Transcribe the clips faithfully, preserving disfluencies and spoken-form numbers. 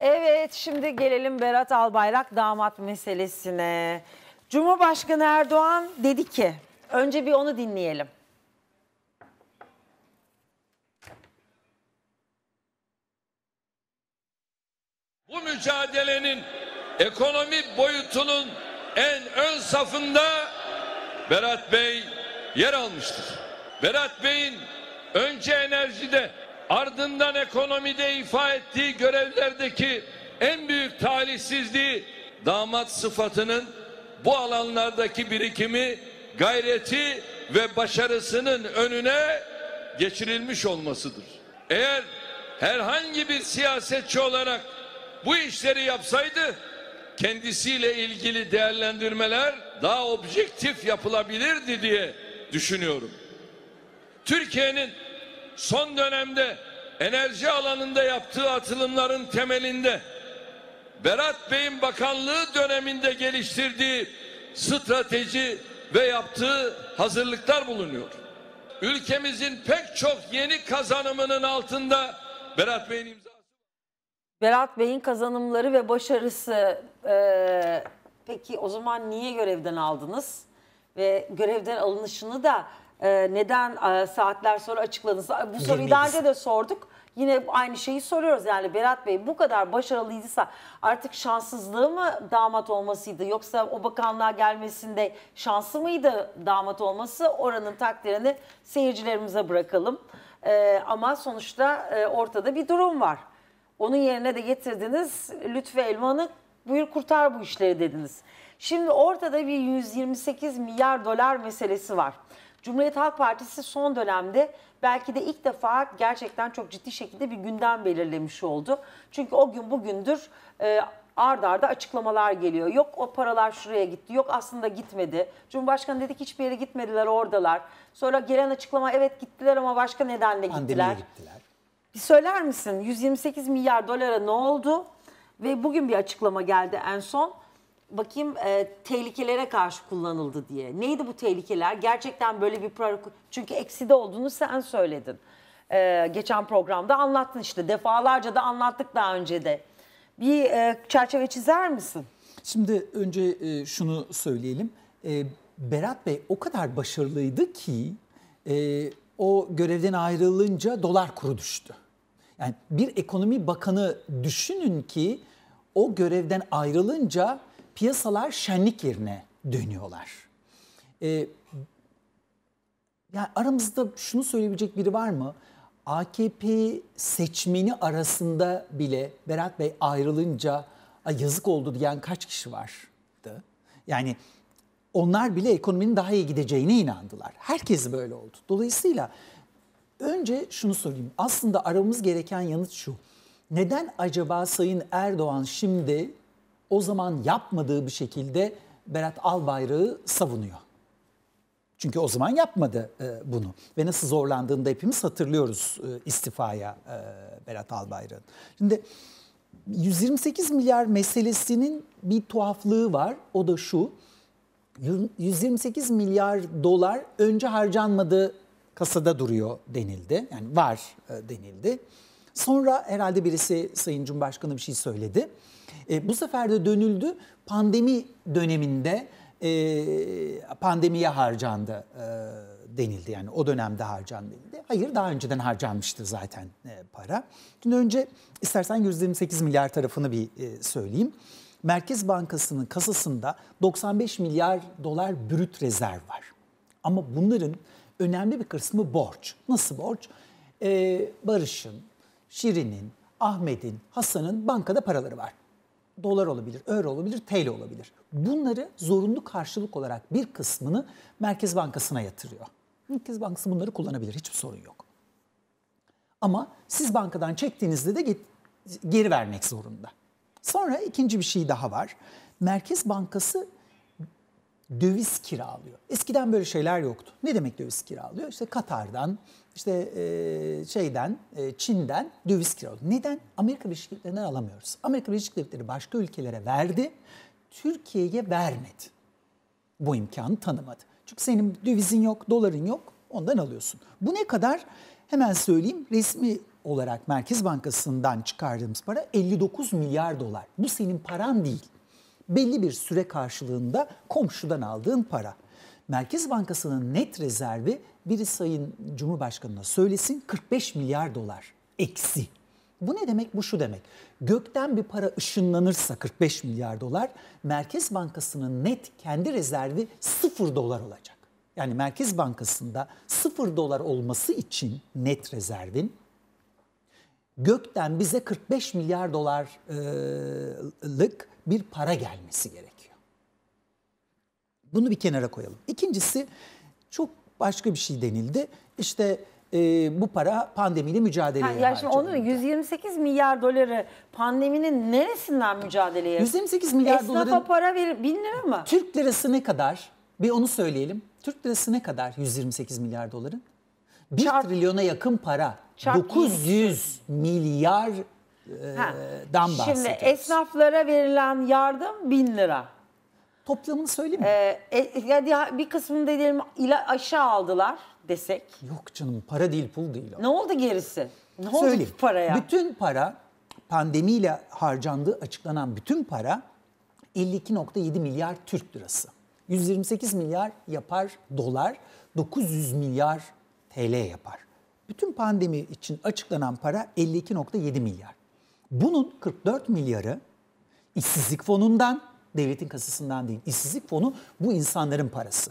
Evet, şimdi gelelim Berat Albayrak damat meselesine. Cumhurbaşkanı Erdoğan dedi ki, önce bir onu dinleyelim. Bu mücadelenin ekonomi boyutunun en ön safında Berat Bey yer almıştır. Berat Bey'in önce enerjide, ardından ekonomide ifa ettiği görevlerdeki en büyük talihsizliği damat sıfatının bu alanlardaki birikimi, gayreti ve başarısının önüne geçirilmiş olmasıdır. Eğer herhangi bir siyasetçi olarak bu işleri yapsaydı, kendisiyle ilgili değerlendirmeler daha objektif yapılabilirdi diye düşünüyorum. Türkiye'nin son dönemde enerji alanında yaptığı atılımların temelinde Berat Bey'in bakanlığı döneminde geliştirdiği strateji ve yaptığı hazırlıklar bulunuyor. Ülkemizin pek çok yeni kazanımının altında Berat Bey'in imzası. Berat Bey'in kazanımları ve başarısı. Ee, peki o zaman niye görevden aldınız? Ve görevden alınışını da e, neden e, saatler sonra açıkladınız? Bu soruyu daha önce de sorduk. Yine aynı şeyi soruyoruz. Yani Berat Bey bu kadar başarılıysa artık şanssızlığı mı damat olmasıydı? Yoksa o bakanlığa gelmesinde şansı mıydı damat olması? Oranın takdirini seyircilerimize bırakalım. Ee, ama sonuçta e, ortada bir durum var. Onun yerine de getirdiniz Lütfü Elvan'ı, buyur kurtar bu işleri dediniz. Şimdi ortada bir yüz yirmi sekiz milyar dolar meselesi var. Cumhuriyet Halk Partisi son dönemde belki de ilk defa gerçekten çok ciddi şekilde bir gündem belirlemiş oldu. Çünkü o gün bugündür e, ard arda açıklamalar geliyor. Yok o paralar şuraya gitti, yok aslında gitmedi. Cumhurbaşkanı dedi ki hiçbir yere gitmediler, oradalar. Sonra gelen açıklama evet gittiler ama başka nedenle gittiler. gittiler. Bir söyler misin yüz yirmi sekiz milyar dolara ne oldu? Ve bugün bir açıklama geldi en son. Bakayım e, tehlikelere karşı kullanıldı diye. Neydi bu tehlikeler? Gerçekten böyle bir para... Çünkü ekside olduğunu sen söyledin. E, geçen programda anlattın işte. Defalarca da anlattık daha önce de. Bir e, çerçeve çizer misin? Şimdi önce e, şunu söyleyelim. E, Berat Bey o kadar başarılıydı ki e, o görevden ayrılınca dolar kuru düştü. Yani bir ekonomi bakanı düşünün ki o görevden ayrılınca piyasalar şenlik yerine dönüyorlar. Ee, yani aramızda şunu söyleyebilecek biri var mı? A K P seçmeni arasında bile Berat Bey ayrılınca ay yazık oldu diyen kaç kişi vardı? Yani onlar bile ekonominin daha iyi gideceğine inandılar. Herkes böyle oldu. Dolayısıyla önce şunu söyleyeyim. Aslında aramamız gereken yanıt şu. Neden acaba Sayın Erdoğan şimdi o zaman yapmadığı bir şekilde Berat Albayrak'ı savunuyor? Çünkü o zaman yapmadı e, bunu. Ve nasıl zorlandığını da hepimiz hatırlıyoruz e, istifaya e, Berat Albayrak'ın. Şimdi yüz yirmi sekiz milyar meselesinin bir tuhaflığı var. O da şu. yüz yirmi sekiz milyar dolar önce harcanmadı, kasada duruyor denildi. Yani var e, denildi. Sonra herhalde birisi Sayın Cumhurbaşkanı bir şey söyledi. E, bu sefer de dönüldü. Pandemi döneminde e, pandemiye harcandı e, denildi. Yani o dönemde harcandı denildi. Hayır, daha önceden harcanmıştı zaten e, para. Şimdi önce istersen yüz yirmi sekiz milyar tarafını bir e, söyleyeyim. Merkez Bankası'nın kasasında doksan beş milyar dolar brüt rezerv var. Ama bunların önemli bir kısmı borç. Nasıl borç? Ee, Barış'ın, Şirin'in, Ahmet'in, Hasan'ın bankada paraları var. Dolar olabilir, euro olabilir, T L olabilir. Bunları zorunlu karşılık olarak bir kısmını Merkez Bankası'na yatırıyor. Merkez Bankası bunları kullanabilir, hiçbir sorun yok. Ama siz bankadan çektiğinizde de geri vermek zorunda. Sonra ikinci bir şey daha var. Merkez Bankası döviz kiralıyor. Eskiden böyle şeyler yoktu. Ne demek döviz kiralıyor? İşte Katar'dan, işte e, şeyden, e, Çin'den döviz kiralıyor. Neden? Amerika Birleşik Devletleri'nden alamıyoruz. Amerika Birleşik Devletleri başka ülkelere verdi, Türkiye'ye vermedi. Bu imkanı tanımadı. Çünkü senin dövizin yok, doların yok, ondan alıyorsun. Bu ne kadar? Hemen söyleyeyim. Resmi olarak Merkez Bankası'ndan çıkardığımız para elli dokuz milyar dolar. Bu senin paran değil. Belli bir süre karşılığında komşudan aldığın para. Merkez Bankası'nın net rezervi, biri Sayın Cumhurbaşkanı'na söylesin, kırk beş milyar dolar eksi. Bu ne demek? Bu şu demek. Gökten bir para ışınlanırsa kırk beş milyar dolar, Merkez Bankası'nın net kendi rezervi sıfır dolar olacak. Yani Merkez Bankası'nda sıfır dolar olması için net rezervin gökten bize kırk beş milyar dolarlık bir para gelmesi gerekiyor. Bunu bir kenara koyalım. İkincisi, çok başka bir şey denildi. İşte e, bu para pandemiyle mücadeleye Ha, ya şimdi onun yüz yirmi sekiz milyar doları pandeminin neresinden mücadeleye? yüz yirmi sekiz milyar Esnafa doların para verir, bin lira mı? Türk lirası ne kadar? Bir onu söyleyelim. Türk lirası ne kadar yüz yirmi sekiz milyar doların? bir Çarp- trilyona yakın para. Çarp dokuz yüz milyar Ha, dan Şimdi bahsediyoruz. esnaflara verilen yardım bin lira. Toplamını söyleyeyim mi? Ee, e, hadi bir kısmını da diyelim ila aşağı aldılar desek. Yok canım, para değil, pul değil o. Ne oldu gerisi? Ne oldu Söyleyeyim. paraya? Bütün para, pandemiyle harcandığı açıklanan bütün para elli iki nokta yedi milyar Türk lirası. yüz yirmi sekiz milyar yapar dolar, dokuz yüz milyar T L yapar. Bütün pandemi için açıklanan para elli iki nokta yedi milyar. Bunun kırk dört milyarı işsizlik fonundan, devletin kasasından değil, işsizlik fonu bu insanların parası.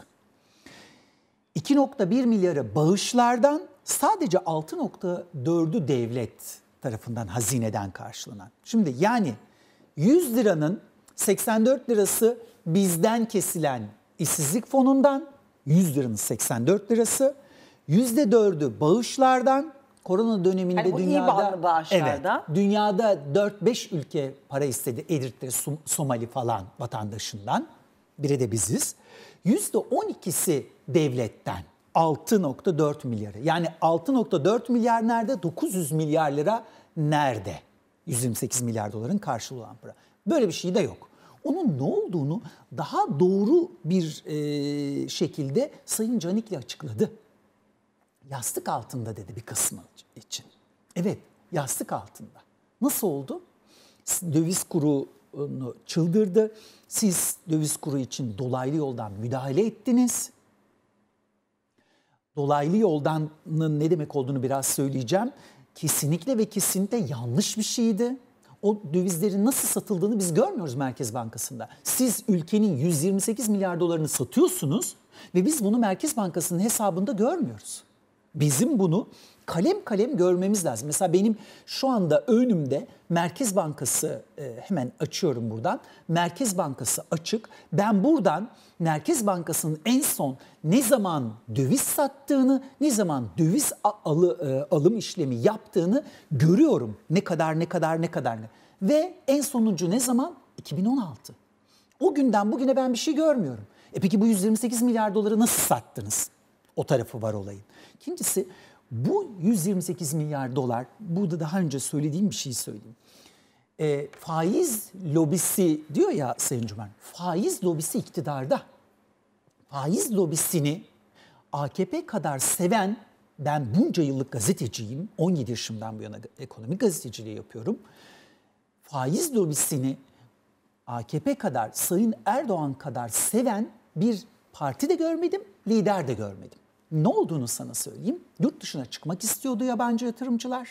iki nokta bir milyarı bağışlardan, sadece altı nokta dördü devlet tarafından, hazineden karşılanan. Şimdi yani yüz liranın seksen dört lirası bizden kesilen işsizlik fonundan, yüz liranın seksen dört lirası, yüzde dördü bağışlardan. Korona döneminde Yani bu dünyada İBAN'lı bağışlardan. Evet, dünyada dört beş ülke para istedi. Eritre, Som- Somali falan vatandaşından. Biri de biziz. yüzde on ikisi devletten. altı nokta dört milyarı. Yani altı nokta dört milyar nerede? dokuz yüz milyar lira nerede? yüz yirmi sekiz milyar doların karşılığı olan para. Böyle bir şey de yok. Onun ne olduğunu daha doğru bir e, şekilde Sayın Canikli açıkladı. Yastık altında dedi bir kısmı için. Evet, yastık altında. Nasıl oldu? Döviz kurunu çıldırdı. Siz döviz kuru için dolaylı yoldan müdahale ettiniz. Dolaylı yoldanın ne demek olduğunu biraz söyleyeceğim. Kesinlikle ve kesinlikle yanlış bir şeydi. O dövizlerin nasıl satıldığını biz görmüyoruz Merkez Bankası'nda. Siz ülkenin yüz yirmi sekiz milyar dolarını satıyorsunuz ve biz bunu Merkez Bankası'nın hesabında görmüyoruz. Bizim bunu kalem kalem görmemiz lazım. Mesela benim şu anda önümde Merkez Bankası, e, hemen açıyorum buradan. Merkez Bankası açık. Ben buradan Merkez Bankası'nın en son ne zaman döviz sattığını, ne zaman döviz alı, e, alım işlemi yaptığını görüyorum. Ne kadar ne kadar ne kadar ne. Ve en sonuncu ne zaman? iki bin on altı. O günden bugüne ben bir şey görmüyorum. E peki bu yüz yirmi sekiz milyar doları nasıl sattınız? O tarafı var olayın. İkincisi, bu yüz yirmi sekiz milyar dolar, burada daha önce söylediğim bir şey söyleyeyim. E, faiz lobisi diyor ya Sayın Cumhur, faiz lobisi iktidarda. Faiz lobisini A K P kadar seven, ben bunca yıllık gazeteciyim, on yedi yaşımdan bu yana ekonomi gazeteciliği yapıyorum. Faiz lobisini A K P kadar, Sayın Erdoğan kadar seven bir parti de görmedim, lider de görmedim. Ne olduğunu sana söyleyeyim. Yurt dışına çıkmak istiyordu yabancı yatırımcılar.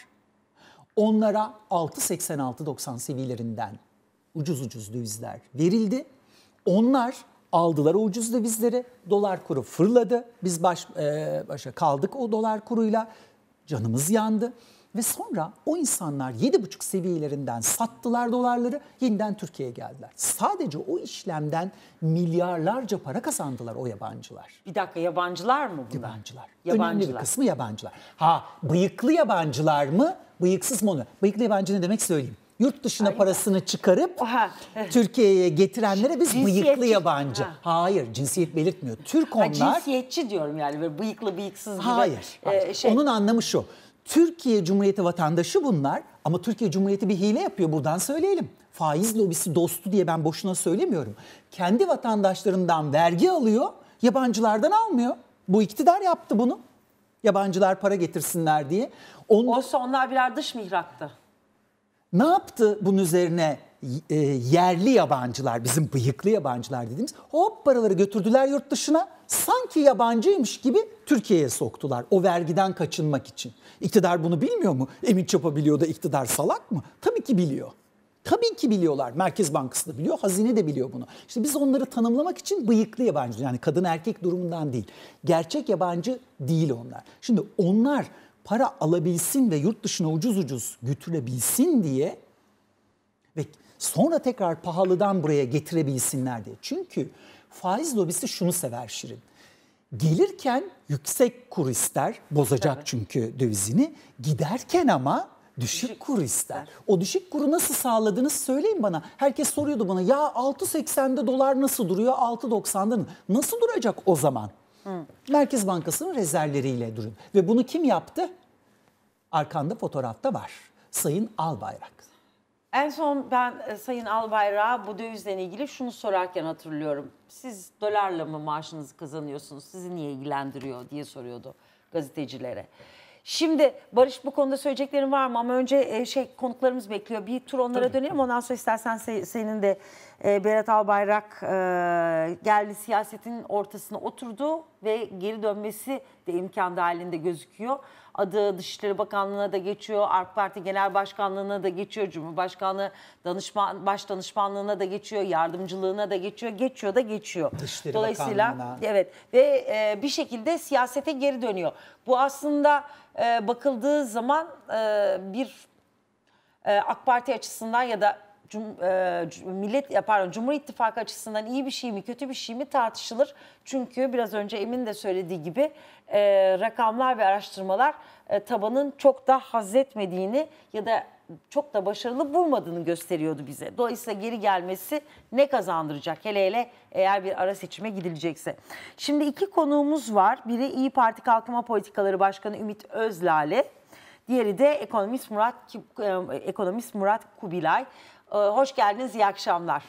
Onlara altı seksen altı doksan seviyelerinden ucuz ucuz dövizler verildi. Onlar aldılar o ucuz dövizleri. Dolar kuru fırladı. Biz baş, e, başa kaldık o dolar kuruyla. Canımız yandı. Ve sonra o insanlar yedi buçuk seviyelerinden sattılar dolarları, yeniden Türkiye'ye geldiler. Sadece o işlemden milyarlarca para kazandılar o yabancılar. Bir dakika, yabancılar mı bunlar? Yabancılar. Yabancılar. Önemli bir kısmı yabancılar. Ha, bıyıklı yabancılar mı? Bıyıksız mı onu? Bıyıklı yabancı ne demek söyleyeyim. Yurt dışına Ay, parasını çıkarıp Oha. Türkiye'ye getirenlere biz Cinsiyetçi. bıyıklı yabancı. Ha. Hayır, cinsiyet belirtmiyor. Türk Ha, onlar. cinsiyetçi diyorum yani, böyle bıyıklı bıyıksız gibi. Hayır. e, hayır. şey. Onun anlamı şu. Türkiye Cumhuriyeti vatandaşı bunlar ama Türkiye Cumhuriyeti bir hile yapıyor, buradan söyleyelim. Faiz lobisi dostu diye ben boşuna söylemiyorum. Kendi vatandaşlarından vergi alıyor, yabancılardan almıyor. Bu iktidar yaptı bunu. Yabancılar para getirsinler diye. Onda, Oysa onlar birer dış mihraktı. ne yaptı bunun üzerine e, yerli yabancılar, bizim bıyıklı yabancılar dediğimiz, hop paraları götürdüler yurt dışına, sanki yabancıymış gibi Türkiye'ye soktular o vergiden kaçınmak için. İktidar bunu bilmiyor mu? Emin Çapa biliyor da iktidar salak mı? Tabii ki biliyor. Tabii ki biliyorlar. Merkez Bankası da biliyor, hazine de biliyor bunu. İşte biz onları tanımlamak için bıyıklı yabancı, yani kadın erkek durumundan değil. Gerçek yabancı değil onlar. Şimdi onlar para alabilsin ve yurt dışına ucuz ucuz götürebilsin diye ve sonra tekrar pahalıdan buraya getirebilsinler diye. Çünkü faiz lobisi şunu sever Şirin. Gelirken yüksek kur ister, bozacak evet. çünkü dövizini. Giderken ama düşük, düşük kur ister. O düşük kuru nasıl sağladınız söyleyin bana. Herkes soruyordu bana, ya altı seksende dolar nasıl duruyor, altı doksanda mı? Nasıl duracak o zaman? Hı. Merkez Bankası'nın rezervleriyle duruyor. Ve bunu kim yaptı? Arkanda fotoğrafta var. Sayın Albayrak. En son ben e, Sayın Albayrak'a bu dövizle ilgili şunu sorarken hatırlıyorum. Siz dolarla mı maaşınızı kazanıyorsunuz? Sizi niye ilgilendiriyor diye soruyordu gazetecilere. Şimdi Barış, bu konuda söyleyeceklerin var mı? Ama önce e, şey konuklarımız bekliyor. Bir tur onlara Tabii. dönelim. Ondan sonra istersen se, senin de e, Berat Albayrak e, geldi, siyasetin ortasına oturdu ve geri dönmesi de imkan dahilinde gözüküyor. Adı Dışişleri Bakanlığı'na da geçiyor, AK Parti Genel Başkanlığı'na da geçiyor, Cumhurbaşkanlığı Danışman, Baş Danışmanlığı'na da geçiyor, yardımcılığına da geçiyor, geçiyor da geçiyor. Dışişleri Dolayısıyla Bakanlığı'na. evet ve e, bir şekilde siyasete geri dönüyor. Bu aslında e, bakıldığı zaman e, bir e, AK Parti açısından ya da Cum, e, Millet pardon Cumhur İttifakı açısından iyi bir şey mi kötü bir şey mi tartışılır. Çünkü biraz önce Emin de söylediği gibi e, rakamlar ve araştırmalar e, tabanın çok da haz etmediğini ya da çok da başarılı bulmadığını gösteriyordu bize. Dolayısıyla geri gelmesi ne kazandıracak, hele hele eğer bir ara seçime gidilecekse. Şimdi iki konuğumuz var. Biri İYİ Parti Kalkınma Politikaları Başkanı Ümit Özlale. Diğeri de ekonomist Murat ekonomist Murat Kubilay. Hoş geldiniz, iyi akşamlar.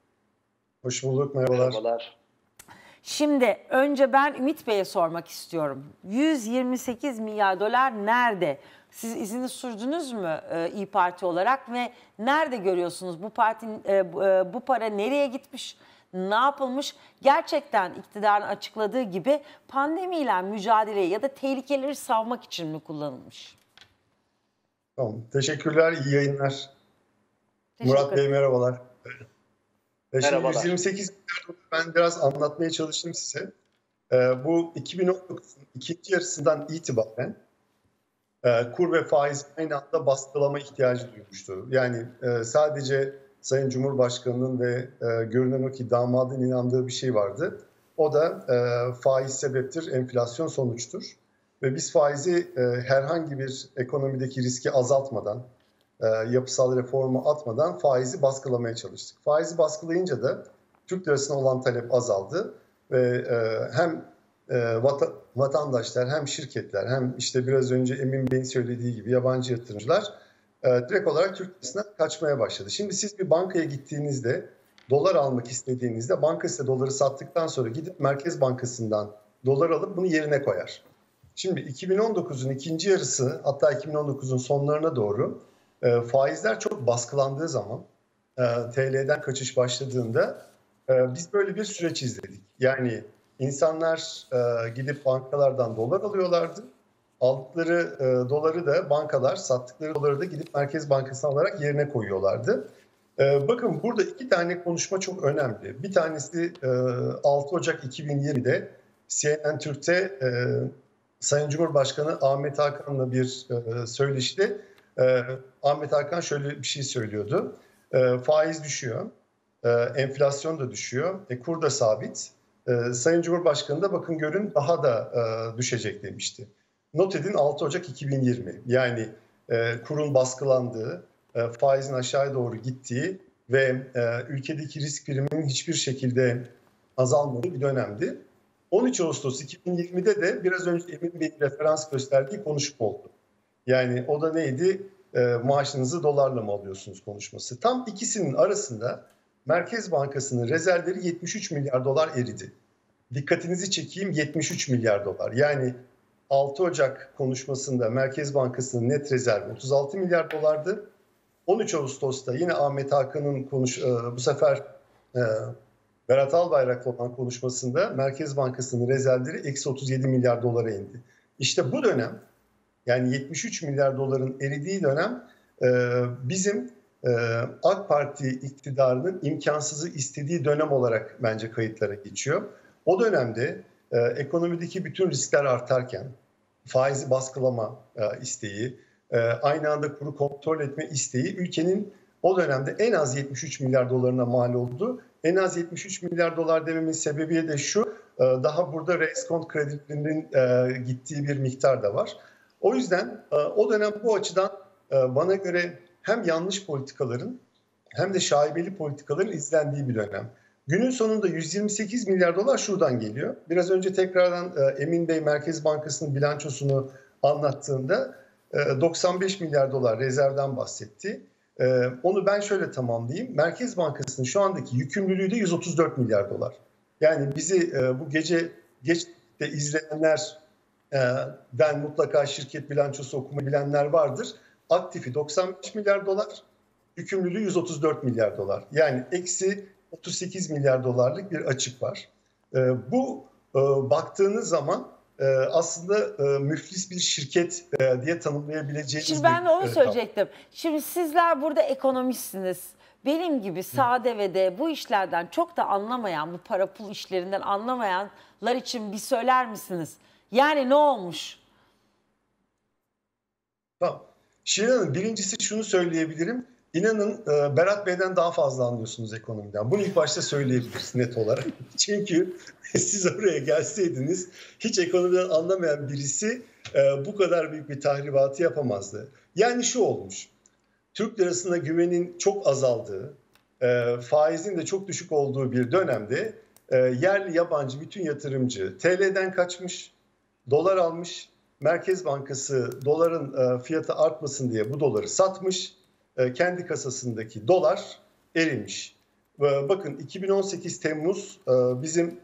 Hoş bulduk, merhabalar. Merhabalar. Şimdi önce ben Ümit Bey'e sormak istiyorum. yüz yirmi sekiz milyar dolar nerede? Siz izini sürdünüz mü e, İYİ Parti olarak ve nerede görüyorsunuz bu partinin e, bu para nereye gitmiş, ne yapılmış? Gerçekten iktidarın açıkladığı gibi pandemiyle mücadele ya da tehlikeleri savmak için mi kullanılmış? Tamam, teşekkürler, iyi yayınlar. Murat Bey merhabalar. Merhabalar. yüz yirmi sekiz milyar ben biraz anlatmaya çalıştım size. Ee, bu iki bin on dokuzun ikinci yarısından itibaren e, kur ve faiz aynı anda baskılama ihtiyacı duymuştu. Yani e, sadece Sayın Cumhurbaşkanı'nın ve e, görünen o ki damadın inandığı bir şey vardı. O da e, faiz sebeptir, enflasyon sonuçtur. Ve biz faizi e, herhangi bir ekonomideki riski azaltmadan, yapısal reformu atmadan faizi baskılamaya çalıştık. Faizi baskılayınca da Türk lirasına olan talep azaldı ve hem vatandaşlar hem şirketler hem işte biraz önce Emin Bey'in söylediği gibi yabancı yatırımcılar direkt olarak Türk lirasına kaçmaya başladı. Şimdi siz bir bankaya gittiğinizde dolar almak istediğinizde banka size doları sattıktan sonra gidip Merkez Bankası'ndan dolar alıp bunu yerine koyar. Şimdi iki bin on dokuzun ikinci yarısı hatta iki bin on dokuzun sonlarına doğru E, faizler çok baskılandığı zaman e, T L'den kaçış başladığında e, biz böyle bir süreç izledik. Yani insanlar e, gidip bankalardan dolar alıyorlardı. Aldıkları e, doları da bankalar sattıkları doları da gidip Merkez Bankası'na alarak yerine koyuyorlardı. E, bakın burada iki tane konuşma çok önemli. Bir tanesi e, altı Ocak iki bin yirmide C N N Türk'te e, Sayın Cumhurbaşkanı Ahmet Hakan'la bir e, söyleşide Ee, Ahmet Hakan şöyle bir şey söylüyordu. Ee, faiz düşüyor, ee, enflasyon da düşüyor, e, kur da sabit. Ee, Sayın Cumhurbaşkanı da bakın görün daha da e, düşecek demişti. Not edin altı Ocak iki bin yirmi. Yani e, kurun baskılandığı, e, faizin aşağıya doğru gittiği ve e, ülkedeki risk priminin hiçbir şekilde azalmadığı bir dönemdi. on üç Ağustos iki bin yirmide de biraz önce Emin Bey'in referans gösterdiği konuşma oldu. Yani o da neydi? E, maaşınızı dolarla mı alıyorsunuz konuşması. Tam ikisinin arasında Merkez Bankası'nın rezervleri yetmiş üç milyar dolar eridi. Dikkatinizi çekeyim, yetmiş üç milyar dolar. Yani altı Ocak konuşmasında Merkez Bankası'nın net rezervi otuz altı milyar dolardı. on üç Ağustos'ta yine Ahmet Hakan'ın konuş, bu sefer e, Berat Albayrak'la olan konuşmasında Merkez Bankası'nın rezervleri eksi otuz yedi milyar dolara indi. İşte bu dönem, yani yetmiş üç milyar doların eridiği dönem e, bizim e, AK Parti iktidarının imkansızı istediği dönem olarak bence kayıtlara geçiyor. O dönemde e, ekonomideki bütün riskler artarken, faizi baskılama e, isteği, e, aynı anda kuru kontrol etme isteği ülkenin o dönemde en az yetmiş üç milyar dolarına mal oldu. En az yetmiş üç milyar dolar dememin sebebi de şu, e, daha burada reskont kredilerinin e, gittiği bir miktar da var. O yüzden e, o dönem bu açıdan e, bana göre hem yanlış politikaların hem de şaibeli politikaların izlendiği bir dönem. Günün sonunda yüz yirmi sekiz milyar dolar şuradan geliyor. Biraz önce tekrardan e, Emin Bey Merkez Bankası'nın bilançosunu anlattığında e, doksan beş milyar dolar rezervden bahsetti. E, onu ben şöyle tamamlayayım. Merkez Bankası'nın şu andaki yükümlülüğü de yüz otuz dört milyar dolar. Yani bizi e, bu gece geç de izleyenlerden mutlaka şirket bilançosu okumayı bilenler vardır. Aktifi doksan beş milyar dolar, yükümlülüğü yüz otuz dört milyar dolar. Yani eksi otuz sekiz milyar dolarlık bir açık var. E, bu e, baktığınız zaman e, aslında e, müflis bir şirket e, diye tanımlayabileceğiniz Şimdi ben de onu bir, söyleyecektim. Şimdi sizler burada ekonomistsiniz. Benim gibi sade ve de bu işlerden çok da anlamayan, bu para pul işlerinden anlamayanlar için bir söyler misiniz? Yani ne olmuş? Tamam. Şirin Hanım, birincisi şunu söyleyebilirim. İnanın Berat Bey'den daha fazla anlıyorsunuz ekonomiden. Bunu ilk başta söyleyebiliriz net olarak. Çünkü siz oraya gelseydiniz hiç ekonomiden anlamayan birisi bu kadar büyük bir tahribatı yapamazdı. Yani şu olmuş. Türk lirasına güvenin çok azaldığı, faizin de çok düşük olduğu bir dönemde yerli yabancı bütün yatırımcı T L'den kaçmış, dolar almış. Merkez Bankası doların fiyatı artmasın diye bu doları satmış. Kendi kasasındaki dolar erimiş. Bakın iki bin on sekiz Temmuz bizim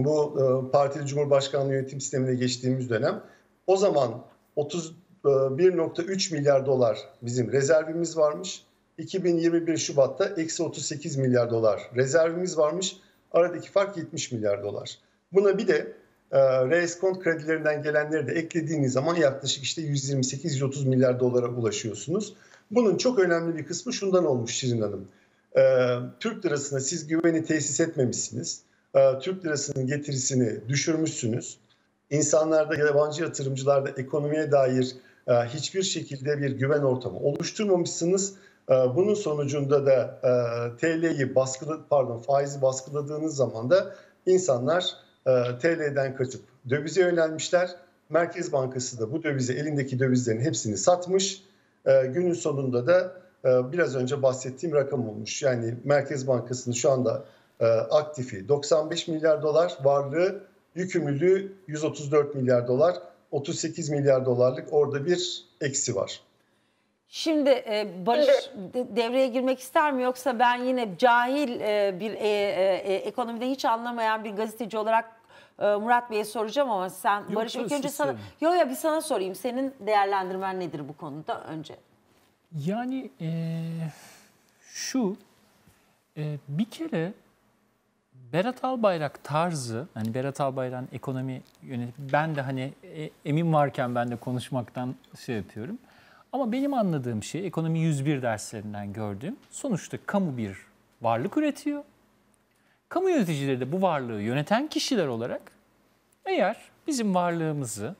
bu partili Cumhurbaşkanlığı yönetim sistemine geçtiğimiz dönem. O zaman otuz bir nokta üç milyar dolar bizim rezervimiz varmış. iki bin yirmi bir Şubat'ta eksi otuz sekiz milyar dolar rezervimiz varmış. Aradaki fark yetmiş milyar dolar. Buna bir de reskont kredilerinden gelenleri de eklediğiniz zaman yaklaşık işte yüz yirmi sekiz yüz otuz milyar dolara ulaşıyorsunuz. Bunun çok önemli bir kısmı şundan olmuş Şirin Hanım. Ee, Türk lirasına siz güveni tesis etmemişsiniz. Ee, Türk lirasının getirisini düşürmüşsünüz. İnsanlarda, yabancı yatırımcılarda ekonomiye dair e, hiçbir şekilde bir güven ortamı oluşturmamışsınız. E, bunun sonucunda da e, T L'yi baskılı, pardon faizi baskıladığınız zaman da insanlar e, T L'den kaçıp dövize yönelmişler. Merkez Bankası da bu dövize, elindeki dövizlerin hepsini satmış. E, günün sonunda da e, biraz önce bahsettiğim rakam olmuş. Yani Merkez Bankası'nın şu anda e, aktifi doksan beş milyar dolar, varlığı, yükümlülüğü yüz otuz dört milyar dolar, otuz sekiz milyar dolarlık orada bir eksi var. Şimdi e, Barış de, devreye girmek ister mi, yoksa ben yine cahil e, bir e, e, ekonomide hiç anlamayan bir gazeteci olarak e, Murat Bey'e soracağım ama sen Yok, Barış ilk önce siz sana söyleyin. yo ya bir sana sorayım. Senin değerlendirmen nedir bu konuda önce? Yani e, şu e, bir kere Berat Albayrak tarzı, hani Berat Albayrak'ın ekonomi yönetimi, ben de hani e, emin varken ben de konuşmaktan şey yapıyorum. Ama benim anladığım şey, ekonomi yüz bir derslerinden gördüğüm, sonuçta kamu bir varlık üretiyor. Kamu yöneticileri de bu varlığı yöneten kişiler olarak eğer bizim varlığımızı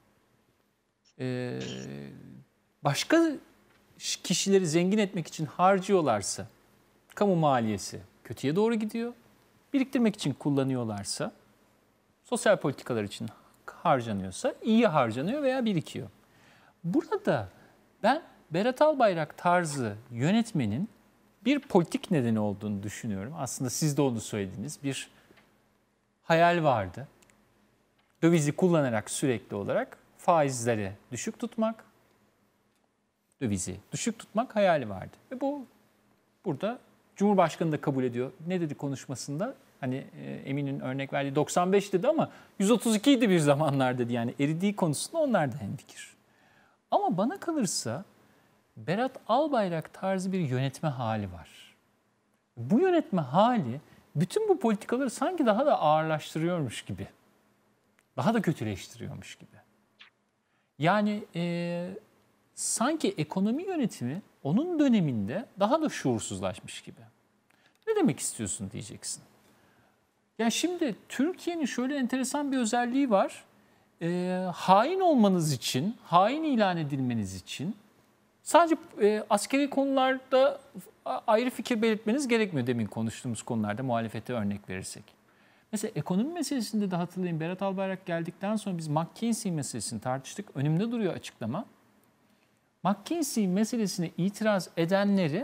e, başka kişileri zengin etmek için harcıyorlarsa, kamu maliyesi kötüye doğru gidiyor. Biriktirmek için kullanıyorlarsa, sosyal politikalar için harcanıyorsa iyi harcanıyor veya birikiyor. Burada ben Berat Albayrak tarzı yönetmenin bir politik nedeni olduğunu düşünüyorum. Aslında siz de onu söylediniz. Bir hayal vardı. Dövizi kullanarak sürekli olarak faizleri düşük tutmak, dövizi düşük tutmak hayali vardı. Ve bu burada Cumhurbaşkanı da kabul ediyor. Ne dedi konuşmasında? Hani e, Emin'in örnek verdiği doksan beş dedi ama yüz otuz iki idi bir zamanlar dedi. Yani eridiği konusunda onlar da hemfikir. Ama bana kalırsa Berat Albayrak tarzı bir yönetme hali var. Bu yönetme hali bütün bu politikaları sanki daha da ağırlaştırıyormuş gibi. Daha da kötüleştiriyormuş gibi. Yani e, sanki ekonomi yönetimi onun döneminde daha da şuursuzlaşmış gibi. Ne demek istiyorsun diyeceksin. Ya şimdi Türkiye'nin şöyle enteresan bir özelliği var. E, hain olmanız için, hain ilan edilmeniz için sadece e, askeri konularda ayrı fikir belirtmeniz gerekmiyor demin konuştuğumuz konularda muhalefete örnek verirsek. Mesela ekonomi meselesinde de hatırlayın Berat Albayrak geldikten sonra biz McKinsey meselesini tartıştık. Önümde duruyor açıklama. McKinsey meselesine itiraz edenleri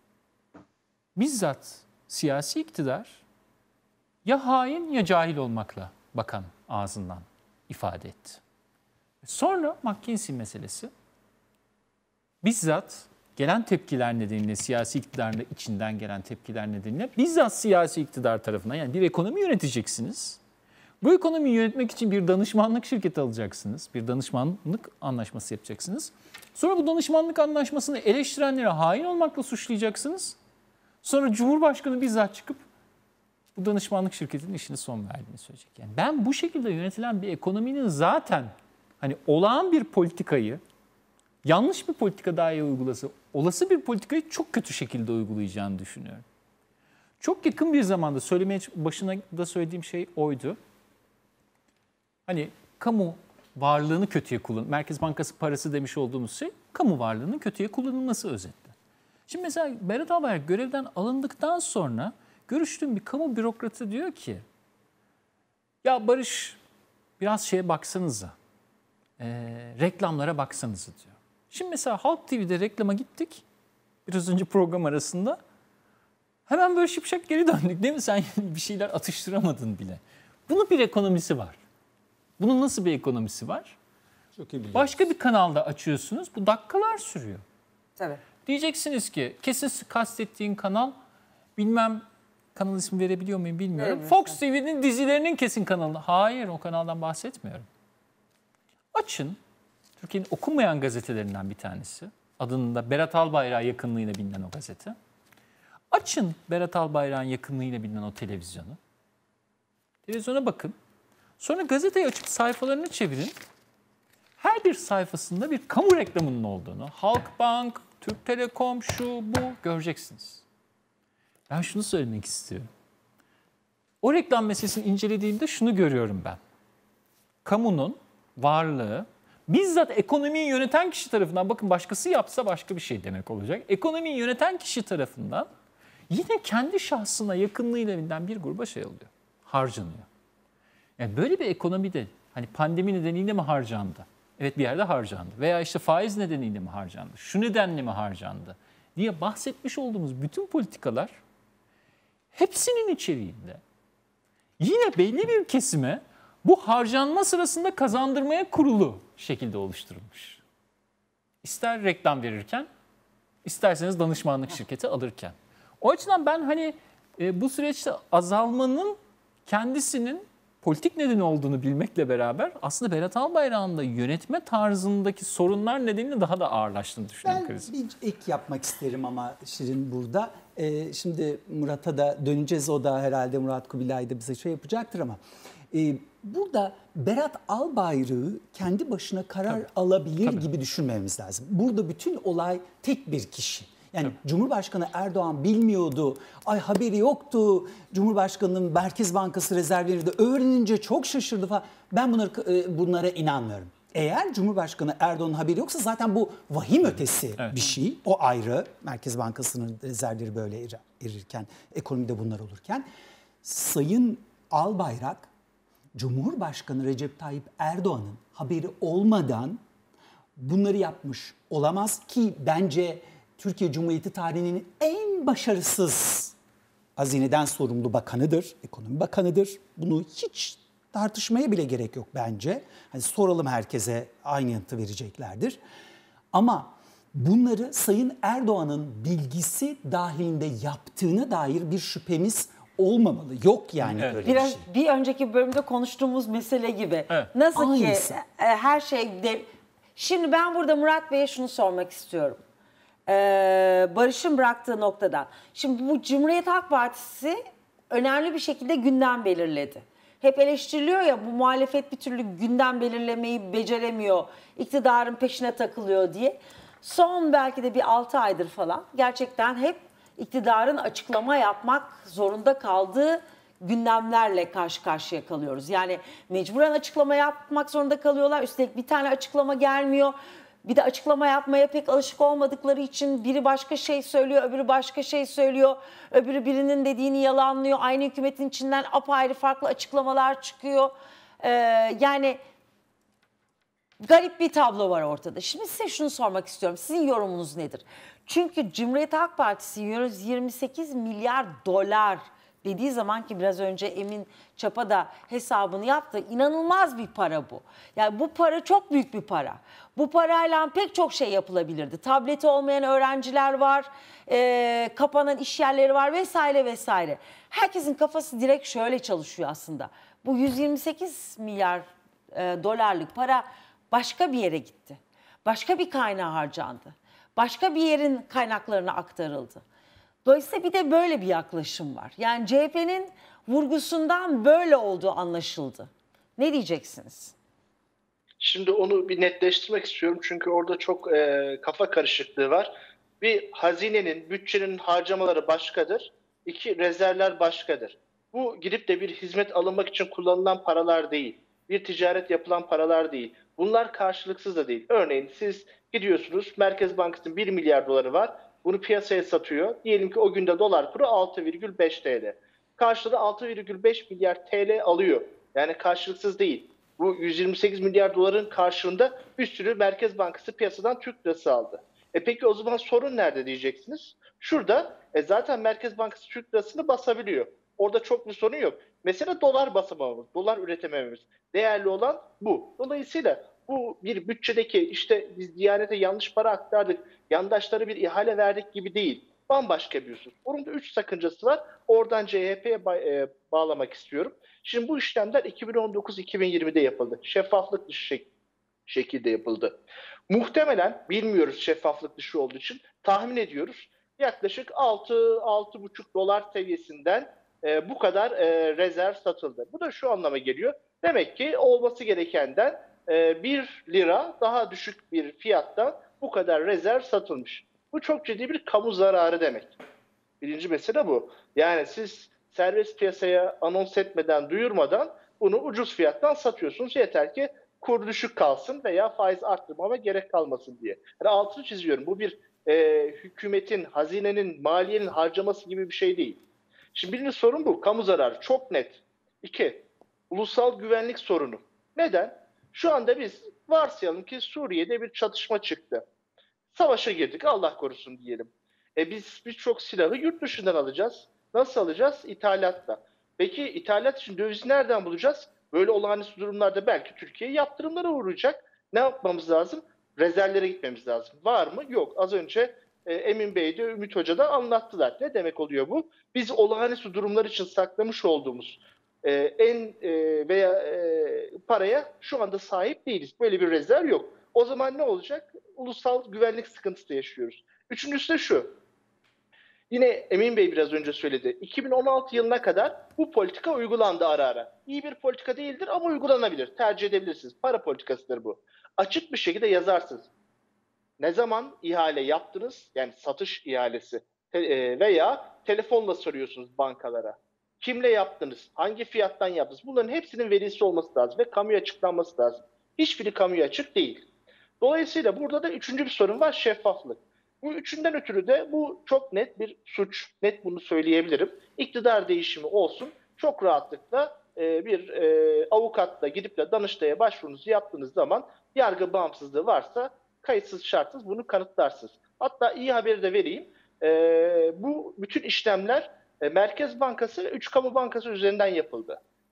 bizzat siyasi iktidar ya hain ya cahil olmakla bakan ağzından ifade etti. Sonra McKinsey meselesi bizzat gelen tepkiler nedeniyle, siyasi iktidarın içinden gelen tepkiler nedeniyle bizzat siyasi iktidar tarafından, yani bir ekonomi yöneteceksiniz. Bu ekonomiyi yönetmek için bir danışmanlık şirketi alacaksınız. Bir danışmanlık anlaşması yapacaksınız. Sonra bu danışmanlık anlaşmasını eleştirenlere hain olmakla suçlayacaksınız. Sonra Cumhurbaşkanı bizzat çıkıp bu danışmanlık şirketinin işine son verdiğini söyleyecek. Yani ben bu şekilde yönetilen bir ekonominin zaten hani olağan bir politikayı, yanlış bir politika dahi uygulası, olası bir politikayı çok kötü şekilde uygulayacağını düşünüyorum. Çok yakın bir zamanda söylemeye başına da söylediğim şey oydu. Hani kamu varlığını kötüye kullan, Merkez Bankası parası demiş olduğumuz şey, kamu varlığının kötüye kullanılması özetle. Şimdi mesela Berat Albayrak görevden alındıktan sonra görüştüğüm bir kamu bürokratı diyor ki, ya Barış biraz şeye baksanıza, e, reklamlara baksanıza diyor. Şimdi mesela Halk T V'de reklama gittik, biraz önce program arasında. Hemen böyle şıpşak geri döndük değil mi? Sen bir şeyler atıştıramadın bile. Bunun bir ekonomisi var. Bunun nasıl bir ekonomisi var? Çok iyi biliyoruz. Başka bir kanalda açıyorsunuz, bu dakikalar sürüyor. Tabii. Diyeceksiniz ki kesin kastettiğin kanal, bilmem kanal ismi verebiliyor muyum bilmiyorum. Evet, Fox T V'nin dizilerinin kesin kanalı. Hayır, o kanaldan bahsetmiyorum. Açın. Türkiye'nin okunmayan gazetelerinden bir tanesi. Adının da Berat Albayrak'a yakınlığıyla bilinen o gazete. Açın Berat Albayrak'ın yakınlığıyla bilinen o televizyonu. Televizyona bakın. Sonra gazeteyi açıp sayfalarını çevirin. Her bir sayfasında bir kamu reklamının olduğunu, Halkbank, Türk Telekom, şu bu göreceksiniz. Ben şunu söylemek istiyorum. O reklam meselesini incelediğimde şunu görüyorum ben. Kamunun varlığı bizzat ekonomiyi yöneten kişi tarafından, bakın başkası yapsa başka bir şey demek olacak. Ekonomiyi yöneten kişi tarafından yine kendi şahsına yakınlığıyla bilinen bir gruba şey oluyor, harcanıyor. Yani böyle bir ekonomide hani pandemi nedeniyle mi harcandı? Evet, bir yerde harcandı. Veya işte faiz nedeniyle mi harcandı? Şu nedenle mi harcandı? Diye bahsetmiş olduğumuz bütün politikalar hepsinin içeriğinde yine belli bir kesime bu harcanma sırasında kazandırmaya kurulu şekilde oluşturulmuş. İster reklam verirken, isterseniz danışmanlık şirketi alırken. O açıdan ben hani e, bu süreçte azalmanın kendisinin politik nedeni olduğunu bilmekle beraber aslında Berat Albayrak'ın da yönetme tarzındaki sorunlar nedeniyle daha da ağırlaştığını düşünüyorum. Ben kriz. bir ek yapmak isterim ama Şirin burada. Ee, şimdi Murat'a da döneceğiz. O da herhalde Murat Kubilay da bize şey yapacaktır ama. E, burada Berat Albayrak'ı kendi başına karar Tabii. alabilir Tabii. gibi düşünmememiz lazım. Burada bütün olay tek bir kişi. Yani Tabii. Cumhurbaşkanı Erdoğan bilmiyordu, ay haberi yoktu, Cumhurbaşkanı'nın Merkez Bankası rezervlerini de öğrenince çok şaşırdı falan. Ben bunlara, bunlara inanmıyorum. Eğer Cumhurbaşkanı Erdoğan'ın haberi yoksa zaten bu vahim ötesi evet. bir şey. O ayrı. Merkez Bankası'nın rezervleri böyle erirken, ekonomide bunlar olurken. Sayın Albayrak, Cumhurbaşkanı Recep Tayyip Erdoğan'ın haberi olmadan bunları yapmış olamaz ki bence Türkiye Cumhuriyeti tarihinin en başarısız hazineden sorumlu bakanıdır, ekonomi bakanıdır. Bunu hiç tartışmaya bile gerek yok bence. Hani soralım herkese, aynı yanıtı vereceklerdir. Ama bunları Sayın Erdoğan'ın bilgisi dahilinde yaptığına dair bir şüphemiz olmamalı. Yok yani Evet. öyle Biraz bir şey. bir önceki bölümde konuştuğumuz mesele gibi. Evet. Nasıl Aynısı. ki e, her şey de... Şimdi ben burada Murat Bey'e şunu sormak istiyorum. Ee, Barış'ın bıraktığı noktadan. Şimdi bu Cumhuriyet Halk Partisi önemli bir şekilde gündem belirledi. Hep eleştiriliyor ya, bu muhalefet bir türlü gündem belirlemeyi beceremiyor, iktidarın peşine takılıyor diye. Son belki de bir altı aydır falan gerçekten hep iktidarın açıklama yapmak zorunda kaldığı gündemlerle karşı karşıya kalıyoruz. Yani mecburen açıklama yapmak zorunda kalıyorlar. Üstelik bir tane açıklama gelmiyor. Bir de açıklama yapmaya pek alışık olmadıkları için biri başka şey söylüyor, öbürü başka şey söylüyor. Öbürü birinin dediğini yalanlıyor. Aynı hükümetin içinden apayrı farklı açıklamalar çıkıyor. Ee, yani garip bir tablo var ortada. Şimdi size şunu sormak istiyorum. Sizin yorumunuz nedir? Çünkü Cumhuriyet Halk Partisi yüz yirmi sekiz milyar dolar dediği zaman, ki biraz önce Emin Çapa da hesabını yaptı, inanılmaz bir para bu. Yani bu para çok büyük bir para. Bu parayla pek çok şey yapılabilirdi. Tableti olmayan öğrenciler var, e, kapanan iş yerleri var vesaire vesaire. Herkesin kafası direkt şöyle çalışıyor aslında. Bu yüz yirmi sekiz milyar e, dolarlık para başka bir yere gitti. Başka bir kaynağa harcandı. Başka bir yerin kaynaklarına aktarıldı. Dolayısıyla bir de böyle bir yaklaşım var. Yani C H P'nin vurgusundan böyle olduğu anlaşıldı. Ne diyeceksiniz? Şimdi onu bir netleştirmek istiyorum çünkü orada çok e, kafa karışıklığı var. Bir, hazinenin, bütçenin harcamaları başkadır. İki, rezervler başkadır. Bu gidip de bir hizmet alınmak için kullanılan paralar değil. Bir ticaret yapılan paralar değil. Bunlar karşılıksız da değil. Örneğin siz gidiyorsunuz, Merkez Bankası'nın bir milyar doları var. Bunu piyasaya satıyor. Diyelim ki o günde dolar kuru altı virgül beş T L. Karşılığında altı virgül beş milyar T L alıyor. Yani karşılıksız değil. Bu yüz yirmi sekiz milyar doların karşılığında bir sürü Merkez Bankası piyasadan Türk lirası aldı. E peki o zaman sorun nerede diyeceksiniz? Şurada e zaten Merkez Bankası Türk lirasını basabiliyor. Orada çok bir sorun yok. Mesela dolar basamamız, dolar üretemememiz. Değerli olan bu. Dolayısıyla bu bir bütçedeki işte biz Diyanet'e yanlış para aktardık, yandaşlara bir ihale verdik gibi değil. Bambaşka bir husus. Onun da üç sakıncası var. Oradan C H P'ye ba- e, bağlamak istiyorum. Şimdi bu işlemler iki bin on dokuz iki bin yirmide yapıldı. Şeffaflık dışı şek- şekilde yapıldı. Muhtemelen bilmiyoruz, şeffaflık dışı olduğu için tahmin ediyoruz. Yaklaşık altı altı buçuk dolar seviyesinden e, bu kadar e, rezerv satıldı. Bu da şu anlama geliyor. Demek ki olması gerekenden e, bir lira daha düşük bir fiyattan bu kadar rezerv satılmış. Bu çok ciddi bir kamu zararı demek. Birinci mesele bu. Yani siz serbest piyasaya anons etmeden, duyurmadan bunu ucuz fiyattan satıyorsunuz. Yeter ki kur düşük kalsın veya faiz arttırmama gerek kalmasın diye. Yani altını çiziyorum. Bu bir e, hükümetin, hazinenin, maliyenin harcaması gibi bir şey değil. Şimdi birinci sorun bu. Kamu zararı çok net. İki, ulusal güvenlik sorunu. Neden? Şu anda biz varsayalım ki Suriye'de bir çatışma çıktı. Savaşa girdik, Allah korusun diyelim. E biz birçok silahı yurt dışından alacağız. Nasıl alacağız? İthalatla. Peki ithalat için dövizi nereden bulacağız? Böyle olağanüstü durumlarda belki Türkiye yaptırımlara uğrayacak. Ne yapmamız lazım? Rezervlere gitmemiz lazım. Var mı? Yok. Az önce e, Emin Bey de Ümit Hoca da anlattılar. Ne demek oluyor bu? Biz olağanüstü durumlar için saklamış olduğumuz e, en e, veya e, paraya şu anda sahip değiliz. Böyle bir rezerv yok. O zaman ne olacak? Ulusal güvenlik sıkıntısı yaşıyoruz. Üçüncüsü de şu. Yine Emin Bey biraz önce söyledi. iki bin on altı yılına kadar bu politika uygulandı ara ara. İyi bir politika değildir ama uygulanabilir. Tercih edebilirsiniz. Para politikasıdır bu. Açık bir şekilde yazarsınız. Ne zaman ihale yaptınız? Yani satış ihalesi veya telefonla soruyorsunuz bankalara. Kimle yaptınız? Hangi fiyattan yaptınız? Bunların hepsinin verisi olması lazım ve kamuya açıklanması lazım. Hiçbiri kamuya açık değil. Dolayısıyla burada da üçüncü bir sorun var, şeffaflık. Bu üçünden ötürü de bu çok net bir suç. Net bunu söyleyebilirim. İktidar değişimi olsun, çok rahatlıkla e, bir e, avukatla gidip de Danıştay'a başvurunuzu yaptığınız zaman yargı bağımsızlığı varsa kayıtsız şartsız bunu kanıtlarsınız. Hatta iyi haberi de vereyim. E, bu bütün işlemler e, Merkez Bankası ve üç kamu bankası üzerinden yapıldı.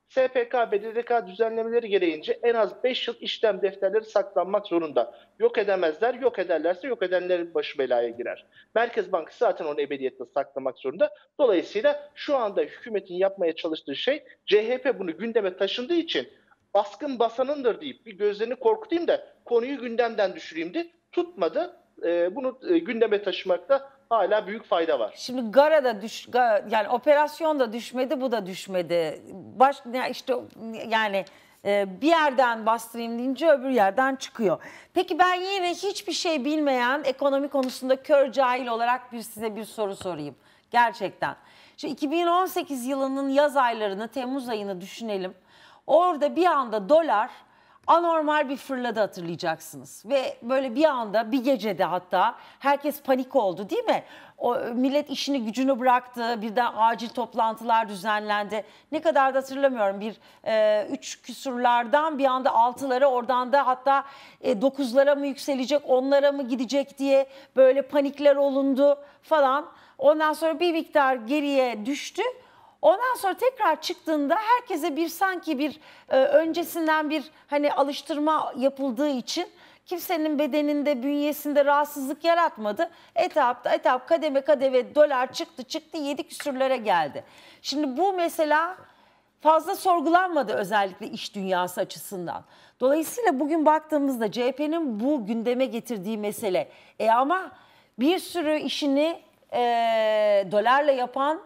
S P K, B D D K düzenlemeleri gereğince en az beş yıl işlem defterleri saklanmak zorunda. Yok edemezler, yok ederlerse yok edenlerin başı belaya girer. Merkez Bankası zaten onu ebediyetle saklamak zorunda. Dolayısıyla şu anda hükümetin yapmaya çalıştığı şey, C H P bunu gündeme taşındığı için baskın basanındır deyip bir gözlerini korkutayım da konuyu gündemden düşüreyim de tutmadı. E, bunu e, gündeme taşımakta hala büyük fayda var. Şimdi Gara da düş, yani operasyon da düşmedi, bu da düşmedi. Baş, işte yani e, bir yerden bastırayım deyince öbür yerden çıkıyor. Peki ben yine hiçbir şey bilmeyen, ekonomi konusunda kör cahil olarak bir size bir soru sorayım. Gerçekten. Şimdi iki bin on sekiz yılının yaz aylarını, Temmuz ayını düşünelim. Orada bir anda dolar anormal bir fırladı, hatırlayacaksınız. Ve böyle bir anda, bir gecede hatta herkes panik oldu, değil mi? O millet işini gücünü bıraktı, birden acil toplantılar düzenlendi. Ne kadar da hatırlamıyorum, bir e, üç küsurlardan bir anda altılara, oradan da hatta e, dokuzlara mı yükselecek, onlara mı gidecek diye böyle panikler olundu falan. Ondan sonra bir miktar geriye düştü. Ondan sonra tekrar çıktığında herkese bir sanki bir e, öncesinden bir hani alıştırma yapıldığı için kimsenin bedeninde, bünyesinde rahatsızlık yaratmadı. Etapta etap kademe kademe dolar çıktı çıktı yedi küsürlere geldi. Şimdi bu mesela fazla sorgulanmadı, özellikle iş dünyası açısından. Dolayısıyla bugün baktığımızda C H P'nin bu gündeme getirdiği mesele, e ama bir sürü işini e, dolarla yapan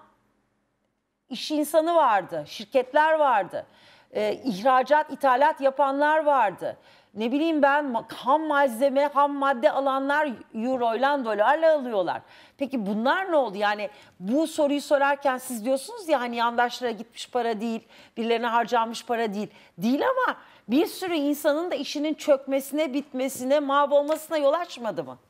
İş insanı vardı, şirketler vardı, e, ihracat, ithalat yapanlar vardı. Ne bileyim ben, ham malzeme, ham madde alanlar euroyla, dolarla alıyorlar. Peki bunlar ne oldu? Yani bu soruyu sorarken siz diyorsunuz ya hani yandaşlara gitmiş para değil, birilerine harcanmış para değil. Değil ama bir sürü insanın da işinin çökmesine, bitmesine, mahvolmasına yol açmadı mı?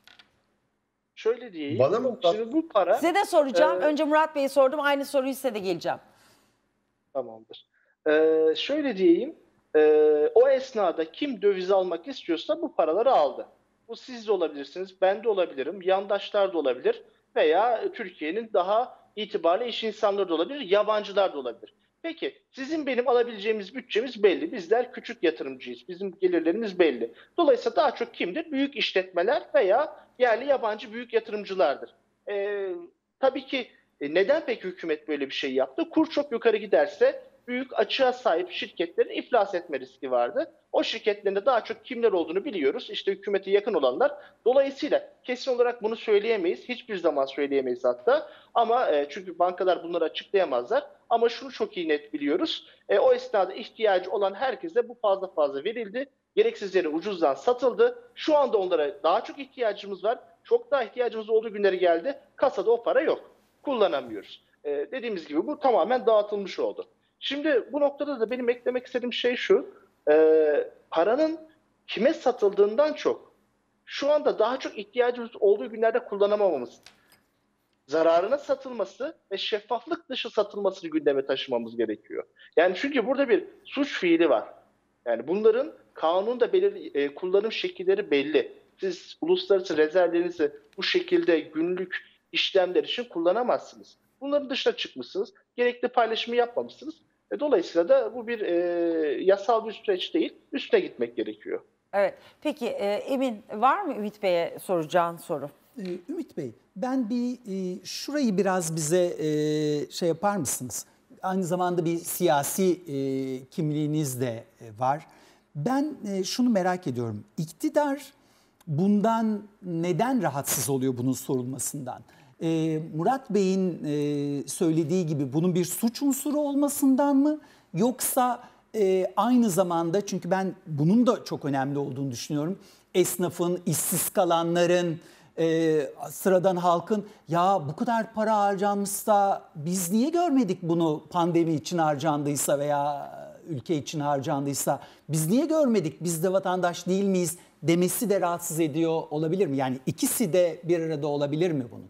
Şöyle diyeyim. Bana mı? Şimdi bu para... Size de soracağım. E, Önce Murat Bey'e sordum. Aynı soruyu size de geleceğim. Tamamdır. Ee, şöyle diyeyim. E, o esnada kim döviz almak istiyorsa bu paraları aldı. Bu siz de olabilirsiniz, ben de olabilirim, yandaşlar da olabilir veya Türkiye'nin daha itibarlı iş insanları da olabilir, yabancılar da olabilir. Peki sizin benim alabileceğimiz bütçemiz belli. Bizler küçük yatırımcıyız. Bizim gelirlerimiz belli. Dolayısıyla daha çok kimdir? Büyük işletmeler veya yerli yabancı büyük yatırımcılardır. Ee, tabii ki e, neden peki hükümet böyle bir şey yaptı? Kur çok yukarı giderse büyük açığa sahip şirketlerin iflas etme riski vardı. O şirketlerin de daha çok kimler olduğunu biliyoruz. İşte hükümete yakın olanlar. Dolayısıyla kesin olarak bunu söyleyemeyiz. Hiçbir zaman söyleyemeyiz hatta. Ama e, çünkü bankalar bunları açıklayamazlar. Ama şunu çok iyi net biliyoruz. E, o esnada ihtiyacı olan herkese bu fazla fazla verildi. Gereksiz yere ucuzdan satıldı. Şu anda onlara daha çok ihtiyacımız var. Çok daha ihtiyacımız olduğu günleri geldi. Kasada o para yok. Kullanamıyoruz. E, dediğimiz gibi bu tamamen dağıtılmış oldu. Şimdi bu noktada da benim eklemek istediğim şey şu. E, paranın kime satıldığından çok şu anda daha çok ihtiyacımız olduğu günlerde kullanamamamız, zararına satılması ve şeffaflık dışı satılmasını gündeme taşımamız gerekiyor. Yani çünkü burada bir suç fiili var. Yani bunların kanunda belirli e, kullanım şekilleri belli. Siz uluslararası rezervlerinizi bu şekilde günlük işlemler için kullanamazsınız. Bunların dışına çıkmışsınız. Gerekli paylaşımı yapmamışsınız. E, dolayısıyla da bu bir e, yasal bir süreç değil. Üstüne gitmek gerekiyor. Evet. Peki e, Emin, var mı Ümit Bey'e soracağın soru? Ee, Ümit Bey, ben bir e, şurayı biraz bize e, şey yapar mısınız? Aynı zamanda bir siyasi e, kimliğiniz de e, var. Ben e, şunu merak ediyorum. İktidar bundan neden rahatsız oluyor, bunun sorulmasından? E, Murat Bey'in e, söylediği gibi bunun bir suç unsuru olmasından mı? Yoksa e, aynı zamanda, çünkü ben bunun da çok önemli olduğunu düşünüyorum. Esnafın, işsiz kalanların, e, sıradan halkın, ya bu kadar para harcanmışsa biz niye görmedik bunu, pandemi için harcandıysa veya ülke için harcandıysa biz niye görmedik, biz de vatandaş değil miyiz demesi de rahatsız ediyor olabilir mi? Yani ikisi de bir arada olabilir mi bunun?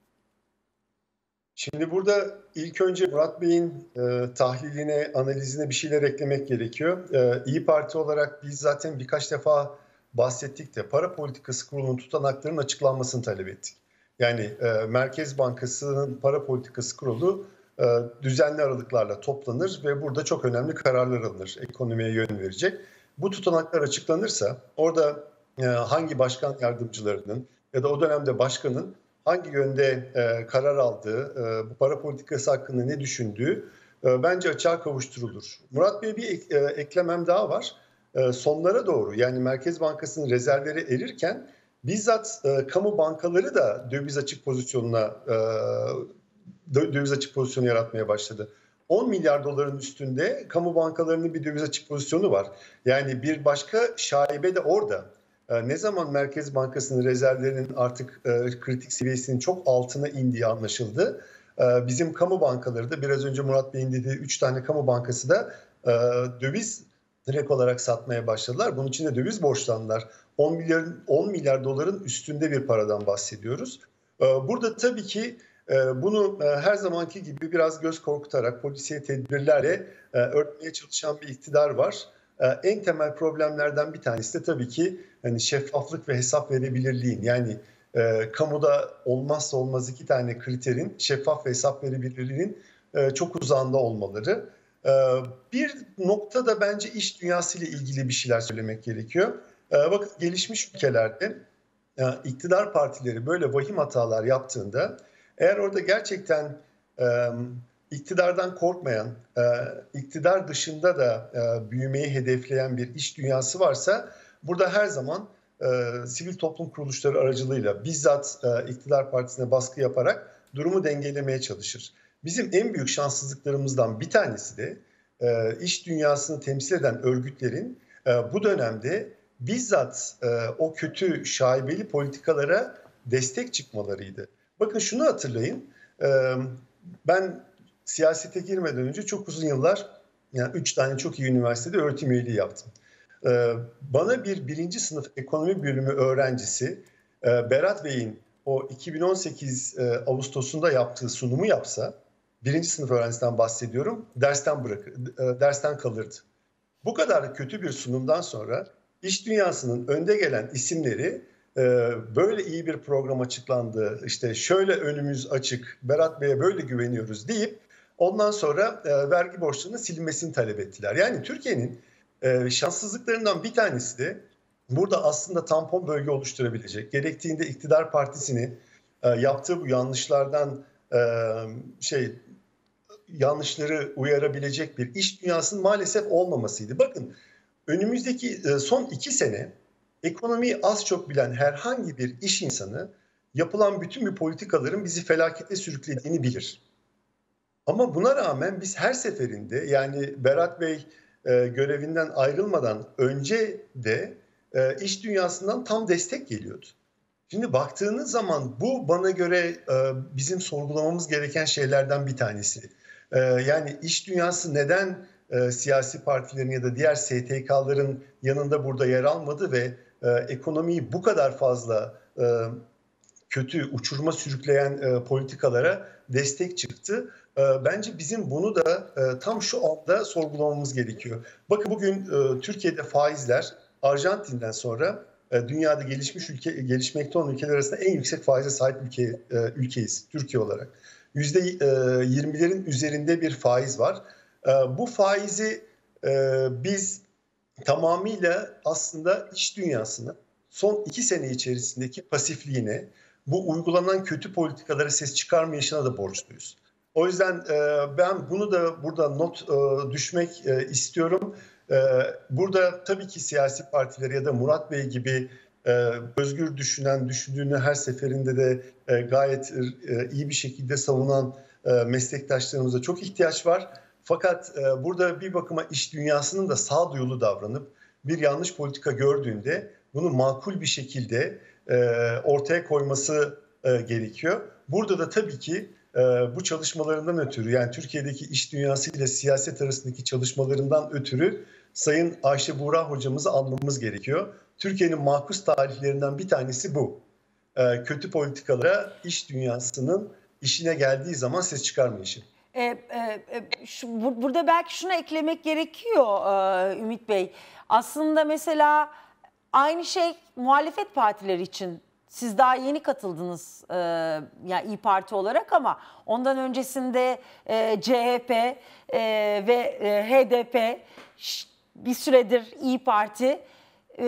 Şimdi burada ilk önce Murat Bey'in e, tahliline, analizine bir şeyler eklemek gerekiyor. E, İYİ Parti olarak biz zaten birkaç defa bahsettik de Para Politikası Kurulu'nun tutanaklarının açıklanmasını talep ettik. Yani e, Merkez Bankası'nın Para Politikası Kurulu düzenli aralıklarla toplanır ve burada çok önemli kararlar alınır ekonomiye yön verecek. Bu tutanaklar açıklanırsa orada hangi başkan yardımcılarının ya da o dönemde başkanın hangi yönde karar aldığı, bu para politikası hakkında ne düşündüğü bence açığa kavuşturulur. Murat Bey, bir eklemem daha var. Sonlara doğru, yani Merkez Bankası'nın rezervleri erirken bizzat kamu bankaları da döviz açık pozisyonuna döviz açık pozisyonu yaratmaya başladı. on milyar doların üstünde kamu bankalarının bir döviz açık pozisyonu var. Yani bir başka şaibe de orada. Ne zaman Merkez Bankası'nın rezervlerinin artık kritik seviyesinin çok altına indiği anlaşıldı. Bizim kamu bankaları da, biraz önce Murat Bey'in dediği üç tane kamu bankası da döviz direkt olarak satmaya başladılar. Bunun için de döviz borçlandılar. on milyar, on milyar doların üstünde bir paradan bahsediyoruz. Burada tabii ki bunu her zamanki gibi biraz göz korkutarak, polisiye tedbirlerle örtmeye çalışan bir iktidar var. En temel problemlerden bir tanesi de tabii ki hani şeffaflık ve hesap verebilirliğin. Yani e, kamuda olmazsa olmaz iki tane kriterin, şeffaf ve hesap verebilirliğinin e, çok uzağında olmaları. E, bir noktada bence iş dünyasıyla ilgili bir şeyler söylemek gerekiyor. E, bakın, gelişmiş ülkelerde e, iktidar partileri böyle vahim hatalar yaptığında, eğer orada gerçekten e, iktidardan korkmayan, e, iktidar dışında da e, büyümeyi hedefleyen bir iş dünyası varsa, burada her zaman e, sivil toplum kuruluşları aracılığıyla bizzat e, iktidar partisine baskı yaparak durumu dengelemeye çalışır. Bizim en büyük şanssızlıklarımızdan bir tanesi de e, iş dünyasını temsil eden örgütlerin e, bu dönemde bizzat e, o kötü şaibeli politikalara destek çıkmalarıydı. Bakın, şunu hatırlayın, e, ben siyasete girmeden önce çok uzun yıllar, yani üç tane çok iyi üniversitede öğretim üyeliği yaptım. Ee, bana bir birinci sınıf ekonomi bölümü öğrencisi e, Berat Bey'in o iki bin on sekiz e, Ağustos'unda yaptığı sunumu yapsa, birinci sınıf öğrencisinden bahsediyorum, dersten bırakır, e, dersten kalırdı. Bu kadar kötü bir sunumdan sonra iş dünyasının önde gelen isimleri e, böyle iyi bir program açıklandı, işte şöyle önümüz açık, Berat Bey'e böyle güveniyoruz deyip ondan sonra e, vergi borçlarının silinmesini talep ettiler. Yani Türkiye'nin e, şanssızlıklarından bir tanesi de burada aslında tampon bölge oluşturabilecek, gerektiğinde iktidar partisini e, yaptığı bu yanlışlardan e, şey yanlışları uyarabilecek bir iş dünyasının maalesef olmamasıydı. Bakın, önümüzdeki e, son iki sene ekonomiyi az çok bilen herhangi bir iş insanı yapılan bütün bir politikaların bizi felakete sürüklediğini bilir. Ama buna rağmen biz her seferinde, yani Berat Bey e, görevinden ayrılmadan önce de e, iş dünyasından tam destek geliyordu. Şimdi baktığınız zaman bu bana göre e, bizim sorgulamamız gereken şeylerden bir tanesi. E, yani iş dünyası neden e, siyasi partilerin ya da diğer S T K'ların yanında burada yer almadı ve e, ekonomiyi bu kadar fazla e, kötü, uçuruma sürükleyen e, politikalara destek çıktı? Bence bizim bunu da tam şu anda sorgulamamız gerekiyor. Bakın, bugün Türkiye'de faizler Arjantin'den sonra dünyada gelişmiş ülke, gelişmekte olan ülkeler arasında en yüksek faize sahip ülke, ülkeyiz Türkiye olarak. yüzde yirmilerin üzerinde bir faiz var. Bu faizi biz tamamıyla aslında iş dünyasına son iki sene içerisindeki pasifliğine, bu uygulanan kötü politikalara ses çıkarmayışına da borçluyuz. O yüzden e, ben bunu da burada not e, düşmek e, istiyorum. E, burada tabii ki siyasi partiler ya da Murat Bey gibi e, özgür düşünen, düşündüğünü her seferinde de e, gayet e, iyi bir şekilde savunan e, meslektaşlarımıza çok ihtiyaç var. Fakat e, burada bir bakıma iş dünyasının da sağduyulu davranıp bir yanlış politika gördüğünde bunu makul bir şekilde e, ortaya koyması e, gerekiyor. Burada da tabii ki bu çalışmalarından ötürü, yani Türkiye'deki iş dünyası ile siyaset arasındaki çalışmalarından ötürü Sayın Ayşe Buğra hocamızı anmamız gerekiyor. Türkiye'nin makus tarihlerinden bir tanesi bu. Kötü politikalara iş dünyasının işine geldiği zaman ses çıkarmayışı. E, e, şu, bu, burada belki şunu eklemek gerekiyor e, Ümit Bey. Aslında mesela aynı şey muhalefet partileri için Siz daha yeni katıldınız e, yani İYİ Parti olarak ama ondan öncesinde e, C H P e, ve e, H D P bir süredir İYİ Parti e,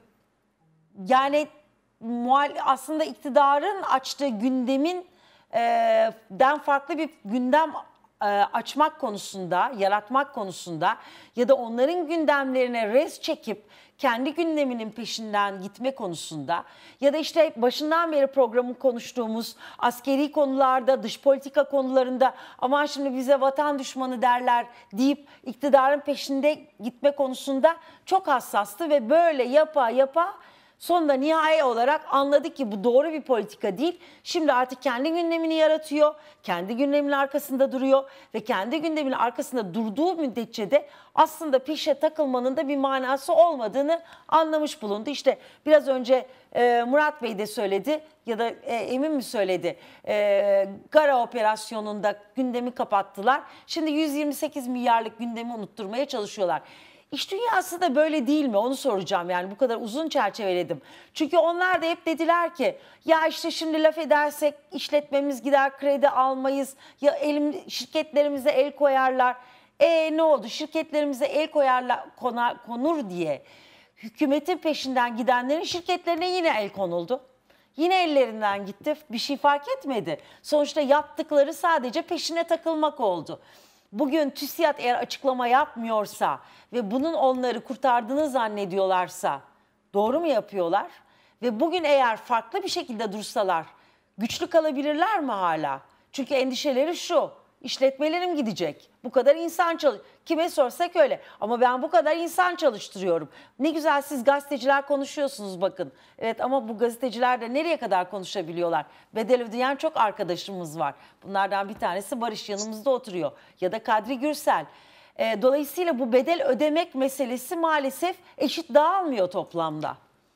yani muhal aslında iktidarın açtığı gündemin e, den farklı bir gündem e, açmak konusunda, yaratmak konusunda ya da onların gündemlerine res çekip kendi gündeminin peşinden gitme konusunda ya da işte başından beri programı konuştuğumuz askeri konularda, dış politika konularında aman şimdi bize vatan düşmanı derler deyip iktidarın peşinde gitme konusunda çok hassastı ve böyle yapa yapa sonunda nihai olarak anladı ki bu doğru bir politika değil. Şimdi artık kendi gündemini yaratıyor, kendi gündeminin arkasında duruyor ve kendi gündeminin arkasında durduğu müddetçe de aslında peşe takılmanın da bir manası olmadığını anlamış bulundu. İşte biraz önce e, Murat Bey de söyledi ya da e, Emin mi söyledi? E, Gara operasyonunda gündemi kapattılar. Şimdi yüz yirmi sekiz milyarlık gündemi unutturmaya çalışıyorlar. İş dünyası da böyle değil mi? Onu soracağım yani bu kadar uzun çerçeveledim. Çünkü onlar da hep dediler ki ya işte şimdi laf edersek işletmemiz gider, kredi almayız, ya elim, şirketlerimize el koyarlar. E ne oldu? Şirketlerimize el koyarlar, konar, konur diye hükümetin peşinden gidenlerin şirketlerine yine el konuldu. Yine ellerinden gitti, bir şey fark etmedi. Sonuçta yaptıkları sadece peşine takılmak oldu. Bugün TÜSİAD eğer açıklama yapmıyorsa ve bunun onları kurtardığını zannediyorlarsa doğru mu yapıyorlar? Ve bugün eğer farklı bir şekilde dursalar güçlü kalabilirler mi hala? Çünkü endişeleri şu, işletmelerim gidecek. Bu kadar insan çalış. Kime sorsak öyle. Ama ben bu kadar insan çalıştırıyorum. Ne güzel siz gazeteciler konuşuyorsunuz bakın. Evet ama bu gazeteciler de nereye kadar konuşabiliyorlar? Bedel ödeyen çok arkadaşımız var. Bunlardan bir tanesi Barış yanımızda oturuyor. Ya da Kadri Gürsel. E, dolayısıyla bu bedel ödemek meselesi maalesef eşit dağılmıyor toplamda.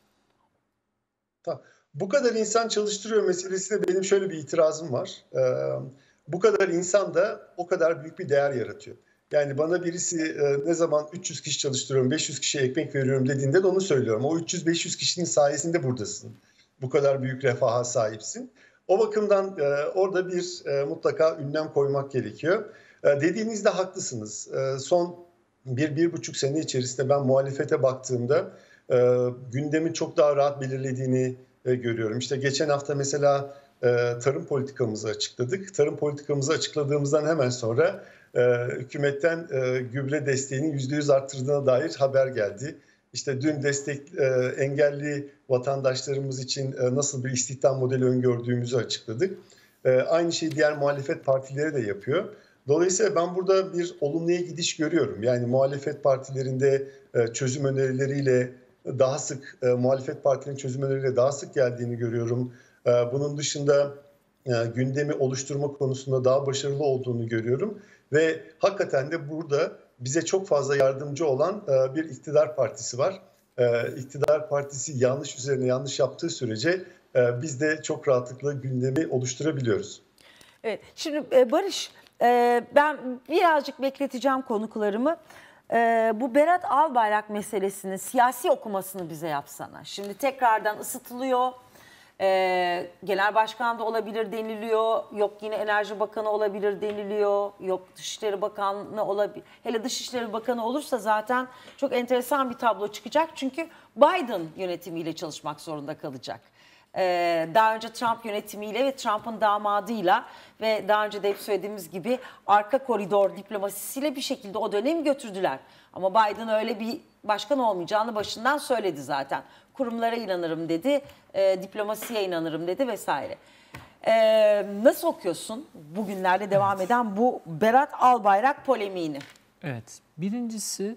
Tamam. Bu kadar insan çalıştırıyor meselesine benim şöyle bir itirazım var. Ee, bu kadar insan da o kadar büyük bir değer yaratıyor. Yani bana birisi e, ne zaman üç yüz kişi çalıştırıyorum, beş yüz kişiye ekmek veriyorum dediğinde de onu söylüyorum. O üç yüz beş yüz kişinin sayesinde buradasın. Bu kadar büyük refaha sahipsin. O bakımdan e, orada bir e, mutlaka ünlem koymak gerekiyor. E, dediğinizde haklısınız. E, son bir, bir buçuk sene içerisinde ben muhalefete baktığımda e, gündemi çok daha rahat belirlediğini e, görüyorum. İşte geçen hafta mesela e, tarım politikamızı açıkladık. Tarım politikamızı açıkladığımızdan hemen sonra e, hükümetten e, gübre desteğinin yüzde yüz arttırdığına dair haber geldi. İşte dün destek e, engelli vatandaşlarımız için e, nasıl bir istihdam modeli öngördüğümüzü açıkladık. E, aynı şeyi diğer muhalefet partileri de yapıyor. Dolayısıyla ben burada bir olumluya gidiş görüyorum. Yani muhalefet partilerinde e, çözüm önerileriyle daha sık, e, muhalefet partilerinin çözüm önerileriyle daha sık geldiğini görüyorum. E, bunun dışında e, gündemi oluşturma konusunda daha başarılı olduğunu görüyorum. Ve hakikaten de burada bize çok fazla yardımcı olan e, bir iktidar partisi var. E, iktidar partisi yanlış üzerine yanlış yaptığı sürece e, biz de çok rahatlıkla gündemi oluşturabiliyoruz. Evet, şimdi e, Barış, e, ben birazcık bekleteceğim konuklarımı. E, bu Berat Albayrak meselesinin siyasi okumasını bize yapsana. Şimdi tekrardan ısıtılıyor. Ee, Genel Başkan da olabilir deniliyor. Yok yine Enerji Bakanı olabilir deniliyor. Yok Dışişleri Bakanı olabilir. Hele Dışişleri Bakanı olursa zaten çok enteresan bir tablo çıkacak. Çünkü Biden yönetimiyle çalışmak zorunda kalacak. Ee, daha önce Trump yönetimiyle ve Trump'ın damadıyla ve daha önce de hep söylediğimiz gibi arka koridor diplomasisiyle bir şekilde o dönemi götürdüler. Ama Biden öyle bir başkan olmayacağını başından söyledi zaten. Kurumlara inanırım dedi, e, diplomasiye inanırım dedi vesaire. E, nasıl okuyorsun bugünlerde devam eden bu Berat Albayrak polemiğini? Evet, birincisi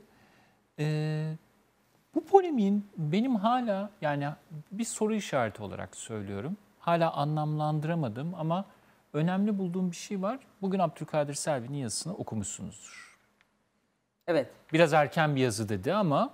e, bu polemiğin benim hala yani bir soru işareti olarak söylüyorum. Hala anlamlandıramadım ama önemli bulduğum bir şey var. Bugün Abdülkadir Selvi'nin yazısını okumuşsunuzdur. Evet. Biraz erken bir yazı dedi ama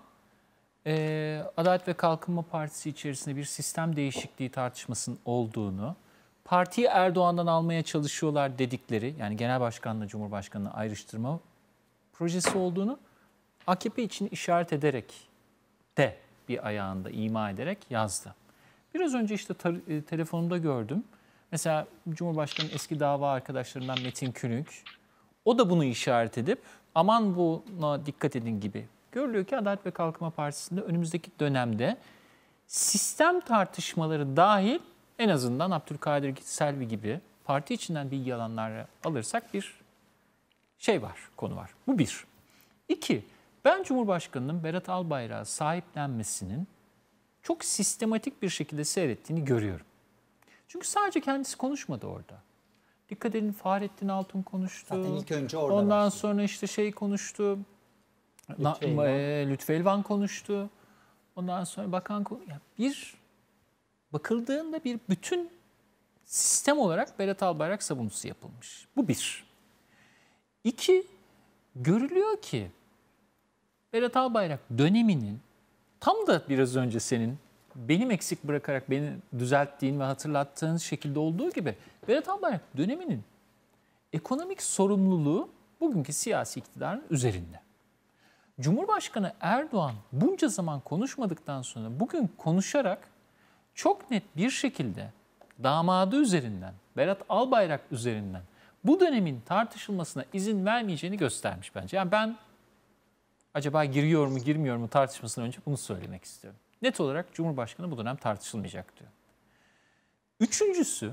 e, Adalet ve Kalkınma Partisi içerisinde bir sistem değişikliği tartışmasının olduğunu, partiyi Erdoğan'dan almaya çalışıyorlar dedikleri, yani Genel Başkan'la Cumhurbaşkanı'nı ayrıştırma projesi olduğunu A K P için işaret ederek de bir ayağında ima ederek yazdı. Biraz önce işte tar- e, telefonumda gördüm. Mesela Cumhurbaşkanı'nın eski dava arkadaşlarından Metin Külünk, o da bunu işaret edip aman buna dikkat edin gibi. Görülüyor ki Adalet ve Kalkınma Partisi'nde önümüzdeki dönemde sistem tartışmaları dahil en azından Abdülkadir Selvi gibi parti içinden bilgi alanları alırsak bir şey var, konu var. Bu bir. İki, ben Cumhurbaşkanı'nın Berat Albayrak'ı sahiplenmesinin çok sistematik bir şekilde seyrettiğini görüyorum. Çünkü sadece kendisi konuşmadı orada. Dikkat edin, Fahrettin Altun konuştu. Zaten ilk önce orada Ondan başladı. sonra işte şey konuştu. Lütfü Na- Elvan. e, Lütfü Elvan konuştu. Ondan sonra bakan konu- ya bir bakıldığında bir bütün sistem olarak Berat Albayrak savunusu yapılmış. Bu bir. İki, görülüyor ki Berat Albayrak döneminin tam da biraz önce senin benim eksik bırakarak beni düzelttiğin ve hatırlattığın şekilde olduğu gibi Berat Albayrak döneminin ekonomik sorumluluğu bugünkü siyasi iktidarın üzerinde. Cumhurbaşkanı Erdoğan bunca zaman konuşmadıktan sonra bugün konuşarak çok net bir şekilde damadı üzerinden, Berat Albayrak üzerinden bu dönemin tartışılmasına izin vermeyeceğini göstermiş bence. Yani ben acaba giriyor mu girmiyor mu tartışmasından önce bunu söylemek istiyorum. Net olarak Cumhurbaşkanı bu dönem tartışılmayacak diyor. Üçüncüsü,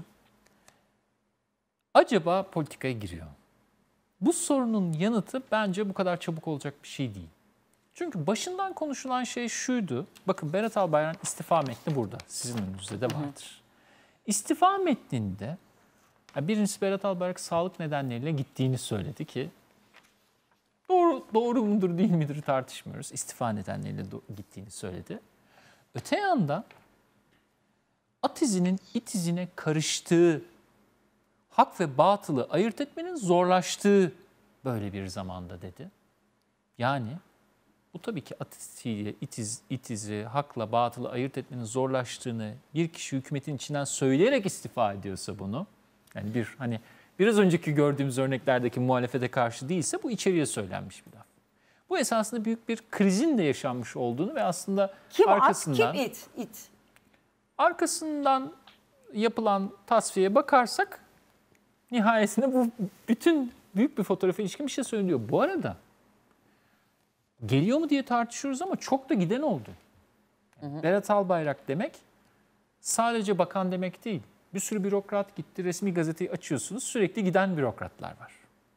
acaba politikaya giriyor mu? Bu sorunun yanıtı bence bu kadar çabuk olacak bir şey değil. Çünkü başından konuşulan şey şuydu. Bakın Berat Albayrak'ın istifa metni burada. Sizin önünüzde de vardır. İstifa metninde birincisi Berat Albayrak sağlık nedenleriyle gittiğini söyledi ki doğru doğru mudur değil midir tartışmıyoruz. İstifa nedenleriyle gittiğini söyledi. Öte yandan at izinin it izine karıştığı, hak ve batılı ayırt etmenin zorlaştığı böyle bir zamanda dedi. Yani bu tabii ki at iziyle it, iz, it izi, hakla batılı ayırt etmenin zorlaştığını bir kişi hükümetin içinden söyleyerek istifa ediyorsa bunu, yani bir hani biraz önceki gördüğümüz örneklerdeki muhalefete karşı değilse bu içeriye söylenmiş bir laf. Bu esasında büyük bir krizin de yaşanmış olduğunu ve aslında Kim arkasından at, kim it? It. arkasından yapılan tasfiyeye bakarsak nihayetinde bu bütün büyük bir fotoğrafa ilişkin bir şey söylüyor. Bu arada geliyor mu diye tartışıyoruz ama çok da giden oldu. Hı hı. Berat Albayrak demek sadece bakan demek değil. Bir sürü bürokrat gitti, resmi gazeteyi açıyorsunuz, sürekli giden bürokratlar var.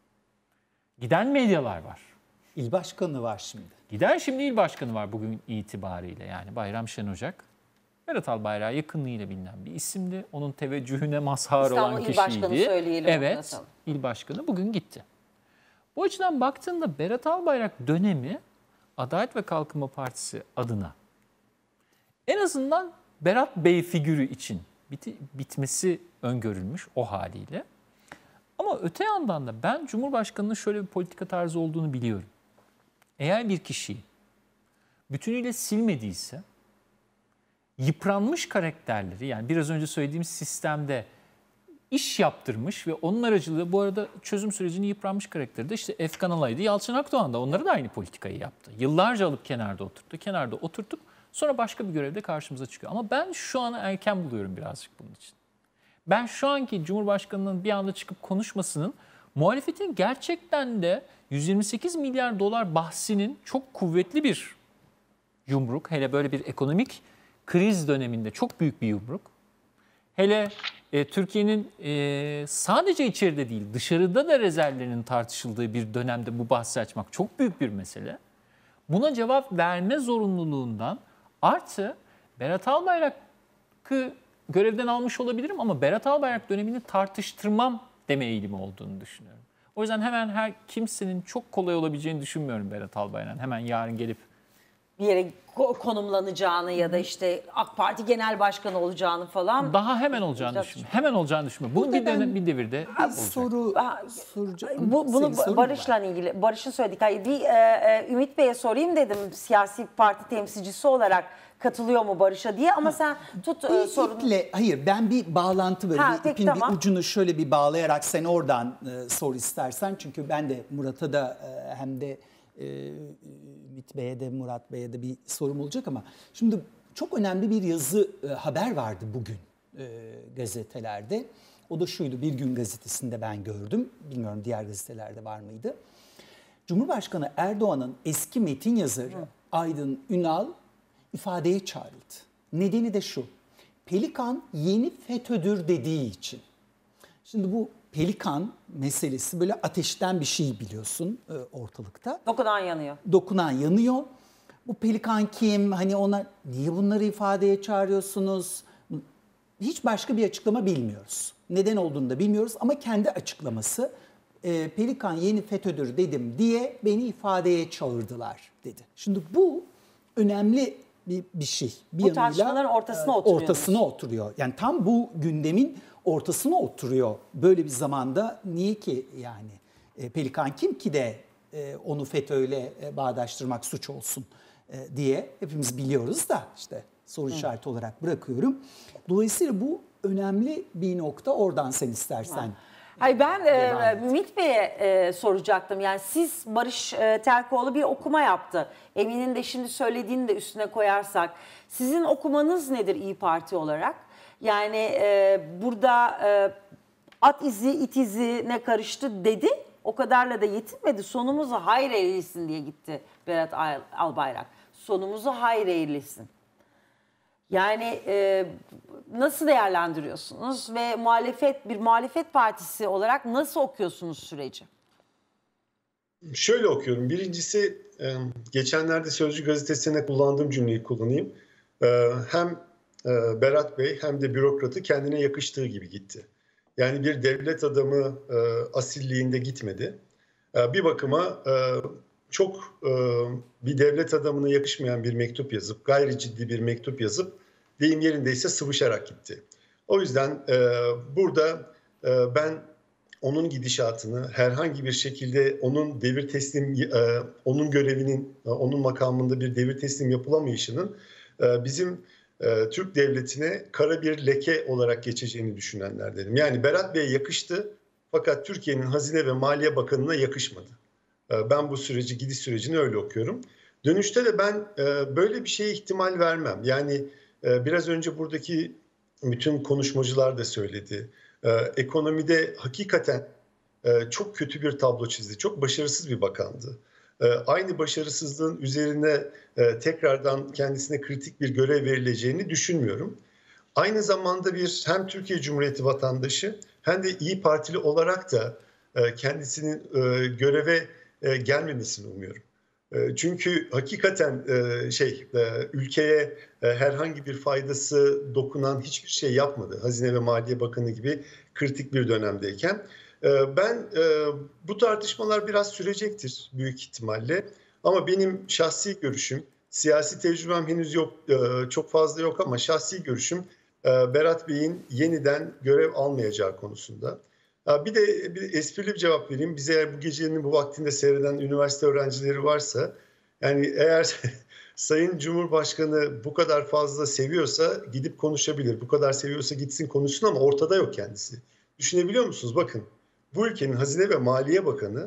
Giden medyalar var. İl başkanı var şimdi. Giden şimdi il başkanı var bugün itibariyle, yani Bayram Şenocak. Berat Albayrak'a yakınlığıyla bilinen bir isimdi. Onun teveccühüne mazhar İstanbul olan İl kişiydi. Başkanı söyleyelim. Evet, il başkanı bugün gitti. Bu açıdan baktığında Berat Albayrak dönemi Adalet ve Kalkınma Partisi adına en azından Berat Bey figürü için biti, bitmesi öngörülmüş o haliyle. Ama öte yandan da ben Cumhurbaşkanı'nın şöyle bir politika tarzı olduğunu biliyorum. Eğer bir kişiyi bütünüyle silmediyse, yıpranmış karakterleri, yani biraz önce söylediğim sistemde iş yaptırmış ve onun aracılığıyla bu arada çözüm sürecini yıpranmış karakteri de işte Efkan Alay'dı, Yalçın Akdoğan da onları da aynı politikayı yaptı. Yıllarca alıp kenarda oturttu, kenarda oturttuk, sonra başka bir görevde karşımıza çıkıyor. Ama ben şu an erken buluyorum birazcık bunun için. Ben şu anki Cumhurbaşkanı'nın bir anda çıkıp konuşmasının muhalefetin gerçekten de yüz yirmi sekiz milyar dolar bahsinin çok kuvvetli bir yumruk, hele böyle bir ekonomik kriz döneminde çok büyük bir yumruk. Hele e, Türkiye'nin e, sadece içeride değil dışarıda da rezervlerinin tartışıldığı bir dönemde bu bahsi açmak çok büyük bir mesele. Buna cevap verme zorunluluğundan artı Berat Albayrak'ı görevden almış olabilirim ama Berat Albayrak dönemini tartıştırmam deme eğilimi olduğunu düşünüyorum. O yüzden hemen her kimsenin çok kolay olabileceğini düşünmüyorum Berat Albayrak'ın hemen yarın gelip bir yere konumlanacağını ya da işte AK Parti Genel Başkanı olacağını falan. Daha hemen olacağını düşünüyorum. Hemen olacağını düşünüyorum. Bu bir, dönem, bir devirde bir olacak. soru Ha, soracağım. Bu, bunu Senin sorun Barış'la var. ilgili, Barış'ın söyledik. Hayır, bir e, e, Ümit Bey'e sorayım dedim siyasi parti temsilcisi olarak katılıyor mu Barış'a diye ama sen tut Bu e, sorunu. iple, hayır ben bir bağlantı böyle Ha, bir peki, ipin tamam. bir ucunu şöyle bir bağlayarak sen oradan e, sor istersen. Çünkü ben de Murat'a da e, hem de e, Ümit Bey'e de Murat Bey'e de bir sorum olacak ama şimdi çok önemli bir yazı, e, haber vardı bugün e, gazetelerde. O da şuydu, Bir Gün gazetesinde ben gördüm. Bilmiyorum diğer gazetelerde var mıydı? Cumhurbaşkanı Erdoğan'ın eski metin yazarı Aydın Ünal ifadeye çağrıldı. Nedeni de şu, Pelikan yeni FETÖ'dür dediği için. Şimdi bu Pelikan meselesi böyle ateşten bir şey biliyorsun e, ortalıkta. Dokunan yanıyor. Dokunan yanıyor. Bu Pelikan kim? Hani ona niye bunları ifadeye çağırıyorsunuz? Hiç başka bir açıklama bilmiyoruz. Neden olduğunu da bilmiyoruz ama kendi açıklaması e, Pelikan yeni FETÖ'dür dedim diye beni ifadeye çağırdılar dedi. Şimdi bu önemli bir, bir şey. Bir Bu tartışmaların ortasına oturuyor. Ortasına oturuyor. Yani tam bu gündemin ortasına oturuyor. Böyle bir zamanda niye ki yani e, Pelikan kim ki de e, onu FETÖ'yle e, bağdaştırmak suç olsun e, diye hepimiz biliyoruz da işte soru işareti olarak bırakıyorum. Dolayısıyla bu önemli bir nokta. Oradan sen istersen. Hayır, ben Devam e, et. Ümit Bey'e e, soracaktım. Yani siz, Barış e, Terkoğlu bir okuma yaptı. Emin'in de şimdi söylediğini de üstüne koyarsak. Sizin okumanız nedir İYİ Parti olarak? Yani e, burada e, at izi, it izi ne karıştı dedi. O kadarla da yetinmedi. Sonumuzu hayır eylesin diye gitti Berat Al- Albayrak. Sonumuzu hayır eylesin. Yani e, nasıl değerlendiriyorsunuz ve muhalefet bir muhalefet partisi olarak nasıl okuyorsunuz süreci? Şöyle okuyorum. Birincisi e, geçenlerde Sözcü gazetesine kullandığım cümleyi kullanayım. E, Hem e, Berat Bey hem de bürokratı kendine yakıştığı gibi gitti. Yani bir devlet adamı e, asilliğinde gitmedi. E, Bir bakıma e, çok e, bir devlet adamına yakışmayan bir mektup yazıp, gayri ciddi bir mektup yazıp deyim yerindeyse sıvışarak gitti. O yüzden e, burada e, ben onun gidişatını herhangi bir şekilde onun devir teslim, e, onun görevinin, e, onun makamında bir devir teslim yapılamayışının e, bizim e, Türk devletine kara bir leke olarak geçeceğini düşünenlerdenim. Yani Berat Bey'e yakıştı fakat Türkiye'nin Hazine ve Maliye Bakanı'na yakışmadı. E, ben bu süreci, gidiş sürecini öyle okuyorum. Dönüşte de ben e, böyle bir şeye ihtimal vermem. Yani e, biraz önce buradaki bütün konuşmacılar da söyledi. Ee, ekonomide hakikaten e, çok kötü bir tablo çizdi. Çok başarısız bir bakandı. Ee, aynı başarısızlığın üzerine e, tekrardan kendisine kritik bir görev verileceğini düşünmüyorum. Aynı zamanda bir hem Türkiye Cumhuriyeti vatandaşı hem de İYİ Partili olarak da e, kendisinin e, göreve e, gelmemesini umuyorum. Çünkü hakikaten şey ülkeye herhangi bir faydası dokunan hiçbir şey yapmadı. Hazine ve Maliye Bakanı gibi kritik bir dönemdeyken. Ben bu tartışmalar biraz sürecektir büyük ihtimalle. Ama benim şahsi görüşüm, siyasi tecrübem henüz yok, çok fazla yok ama şahsi görüşüm Berat Bey'in yeniden görev almayacağı konusunda. Bir de bir esprili bir cevap vereyim. Bize eğer bu gecenin bu vaktinde seyreden üniversite öğrencileri varsa, yani eğer Sayın Cumhurbaşkanı bu kadar fazla seviyorsa gidip konuşabilir. Bu kadar seviyorsa gitsin konuşsun ama ortada yok kendisi. Düşünebiliyor musunuz? Bakın, bu ülkenin Hazine ve Maliye Bakanı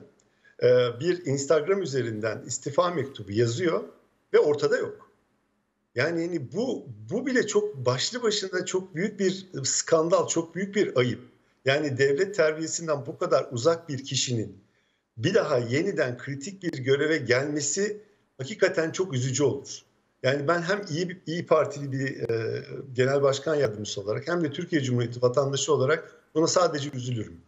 bir Instagram üzerinden istifa mektubu yazıyor ve ortada yok. Yani, yani bu bu bile çok başlı başına çok büyük bir skandal, çok büyük bir ayıp. Yani devlet terbiyesinden bu kadar uzak bir kişinin bir daha yeniden kritik bir göreve gelmesi hakikaten çok üzücü olur. Yani ben hem İYİ, İYİ Partili bir e, genel başkan yardımcısı olarak hem de Türkiye Cumhuriyeti vatandaşı olarak buna sadece üzülürüm.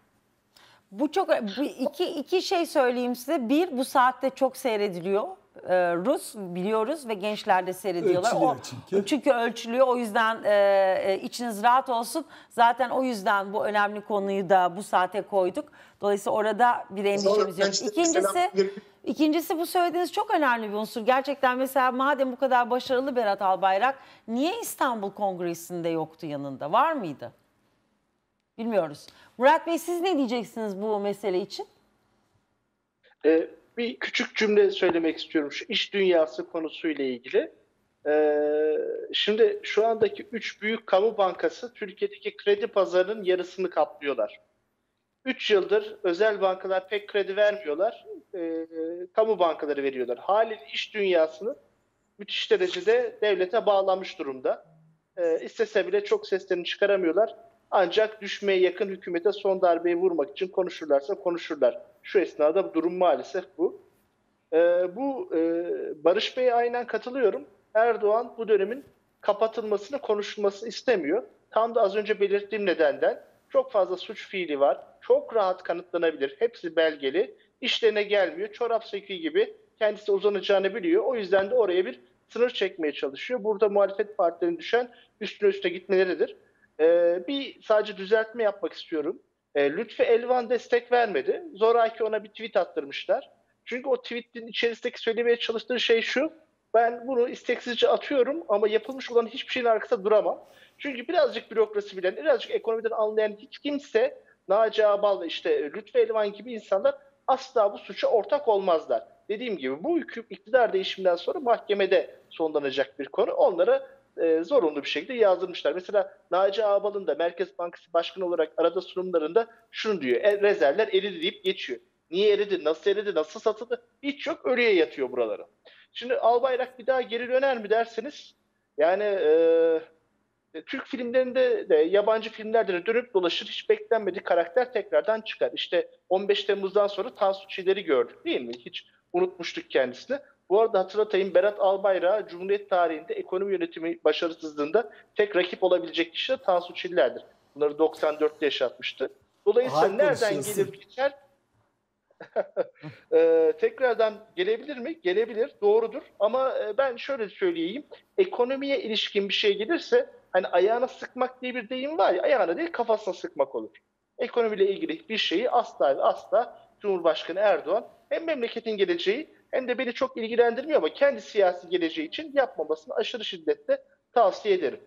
Bu çok bu iki iki şey söyleyeyim size. Bir, bu saatte çok seyrediliyor. Ee, Rus biliyoruz ve gençler de seyrediyorlar. Ölçülüyor o, çünkü. Çünkü ölçülüyor. O yüzden e, içiniz rahat olsun. Zaten o yüzden bu önemli konuyu da bu saate koyduk. Dolayısıyla orada bir endişemiz yok. İkincisi, ikincisi bu söylediğiniz çok önemli bir unsur. Gerçekten mesela madem bu kadar başarılı Berat Albayrak, niye İstanbul Kongresi'nde yoktu yanında? Var mıydı? Bilmiyoruz. Murat Bey, siz ne diyeceksiniz bu mesele için? Ee, bir küçük cümle söylemek istiyorum şu iş dünyası konusuyla ilgili. Ee, şimdi şu andaki üç büyük kamu bankası Türkiye'deki kredi pazarının yarısını kaplıyorlar. Üç yıldır özel bankalar pek kredi vermiyorlar. Ee, kamu bankaları veriyorlar. Haliyle iş dünyasının müthiş derecede devlete bağlanmış durumda. E, istese bile çok seslerini çıkaramıyorlar. Ancak düşmeye yakın hükümete son darbeyi vurmak için konuşurlarsa konuşurlar. Şu esnada durum maalesef bu. E, bu e, Barış Bey'e aynen katılıyorum. Erdoğan bu dönemin kapatılmasını, konuşulmasını istemiyor. Tam da az önce belirttiğim nedenden çok fazla suç fiili var. Çok rahat kanıtlanabilir. Hepsi belgeli. İşlerine gelmiyor. Çorap söküğü gibi kendisi uzanacağını biliyor. O yüzden de oraya bir sınır çekmeye çalışıyor. Burada muhalefet partilerine düşen üstüne üstüne gitmeleridir. Ee, bir sadece düzeltme yapmak istiyorum. Ee, Lütfü Elvan destek vermedi. Zoraki ona bir tweet attırmışlar. Çünkü o tweetin içerisindeki söylemeye çalıştığı şey şu: ben bunu isteksizce atıyorum ama yapılmış olan hiçbir şeyin arkasında duramam. Çünkü birazcık bürokrasi bilen, birazcık ekonomiden anlayan hiç kimse, Naci Ağbal ve işte Lütfü Elvan gibi insanlar asla bu suça ortak olmazlar. Dediğim gibi bu hüküm iktidar değişiminden sonra mahkemede sonlanacak bir konu. Onlara e, zorunlu bir şekilde yazdırmışlar. Mesela Naci Ağbal'ın da Merkez Bankası Başkanı olarak arada sunumlarında şunu diyor: e, rezervler eridi deyip geçiyor. Niye eridi, nasıl eridi, nasıl satıldı? Hiç yok, ölüye yatıyor buralara. Şimdi Albayrak bir daha geri döner mi derseniz, yani e, Türk filmlerinde de yabancı filmlerde de dönüp dolaşır hiç beklenmedik karakter tekrardan çıkar. İşte on beş Temmuz'dan sonra Tansu Çiller'i gördük değil mi? Hiç unutmuştuk kendisini. Bu arada hatırlatayım, Berat Albayrak'a Cumhuriyet tarihinde ekonomi yönetimi başarısızlığında tek rakip olabilecek kişi de Tansu Çiller'dir. Bunları doksan dörtte yaşatmıştı. Dolayısıyla Harika, nereden konuşuyorsun. gelir geçer? ee, tekrardan gelebilir mi? Gelebilir, doğrudur. Ama e, ben şöyle söyleyeyim. Ekonomiye ilişkin bir şey gelirse, hani ayağına sıkmak diye bir deyim var ya, ayağına değil kafasına sıkmak olur. Ekonomiyle ilgili bir şeyi asla ve asla Cumhurbaşkanı Erdoğan hem memleketin geleceği hem de beni çok ilgilendirmiyor ama kendi siyasi geleceği için yapmamasını aşırı şiddetle tavsiye ederim.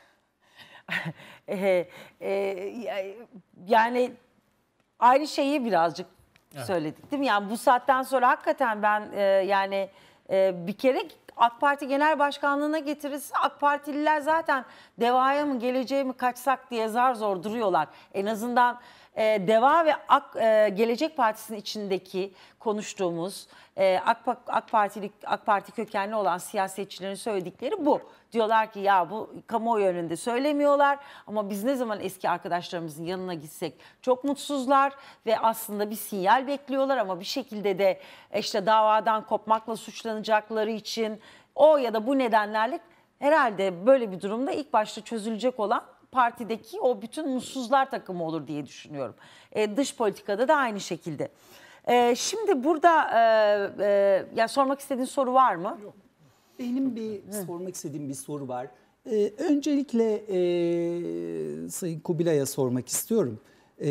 e, e, yani aynı şeyi birazcık söyledik değil mi? Yani bu saatten sonra hakikaten ben e, yani e, bir kere AK Parti Genel Başkanlığı'na getirirse AK Partililer zaten DEVA'ya mı geleceğe mi kaçsak diye zar zor duruyorlar. En azından e, DEVA ve AK, e, Gelecek Partisi'nin içindeki konuştuğumuz e, AK, AK Partili AK Parti kökenli olan siyasetçilerin söyledikleri bu. Diyorlar ki ya bu kamuoyu önünde söylemiyorlar ama biz ne zaman eski arkadaşlarımızın yanına gitsek çok mutsuzlar ve aslında bir sinyal bekliyorlar ama bir şekilde de işte davadan kopmakla suçlanacakları için o ya da bu nedenlerle herhalde böyle bir durumda ilk başta çözülecek olan partideki o bütün mutsuzlar takımı olur diye düşünüyorum. E, dış politikada da aynı şekilde. E, şimdi burada e, e, ya sormak istediğin soru var mı? Yok. Benim bir Hı. sormak istediğim bir soru var. Ee, öncelikle e, Sayın Kubilay'a sormak istiyorum. E,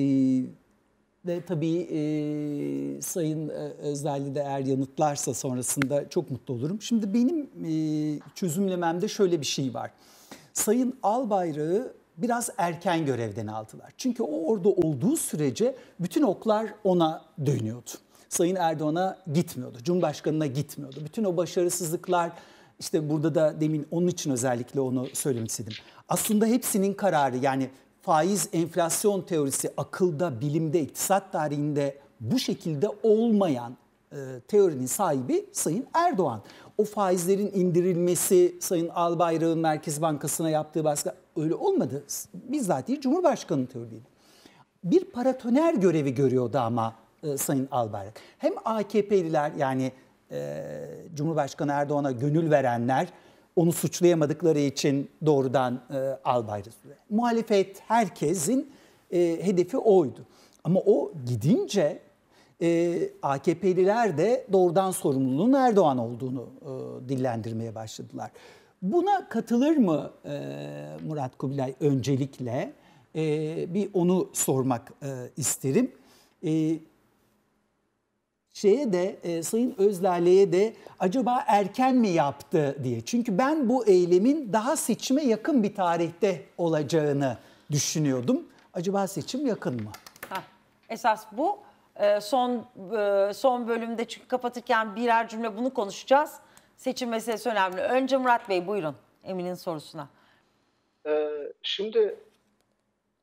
ve tabii e, Sayın Özdağlı da eğer yanıtlarsa sonrasında çok mutlu olurum. Şimdi benim e, çözümlememde şöyle bir şey var. Sayın Albayrak'ı biraz erken görevden aldılar. Çünkü o orada olduğu sürece bütün oklar ona dönüyordu. Sayın Erdoğan'a gitmiyordu, Cumhurbaşkanı'na gitmiyordu. Bütün o başarısızlıklar, işte burada da demin onun için özellikle onu söylemek istedim. Aslında hepsinin kararı, yani faiz enflasyon teorisi akılda, bilimde, iktisat tarihinde bu şekilde olmayan e, teorinin sahibi Sayın Erdoğan. O faizlerin indirilmesi, Sayın Albayrak'ın Merkez Bankası'na yaptığı baskı öyle olmadı. Bizzat Cumhurbaşkanı'nın teoriydi. Bir paratoner görevi görüyordu ama e, Sayın Albayrak. Hem A K P'liler, yani e, Cumhurbaşkanı Erdoğan'a gönül verenler onu suçlayamadıkları için doğrudan e, Albayrak. Muhalefet, herkesin e, hedefi oydu. Ama o gidince e, A K P'liler de doğrudan sorumluluğun Erdoğan olduğunu e, dillendirmeye başladılar. Buna katılır mı e, Murat Kubilay öncelikle? E, bir onu sormak e, isterim. E, şeye de e, Sayın Özdağlı'ya de acaba erken mi yaptı diye. Çünkü ben bu eylemin daha seçime yakın bir tarihte olacağını düşünüyordum. Acaba seçim yakın mı? Heh, esas bu. Ee, son e, son bölümde çünkü kapatırken birer cümle bunu konuşacağız. Seçim meselesi önemli. Önce Murat Bey buyurun Emin'in sorusuna. Ee, şimdi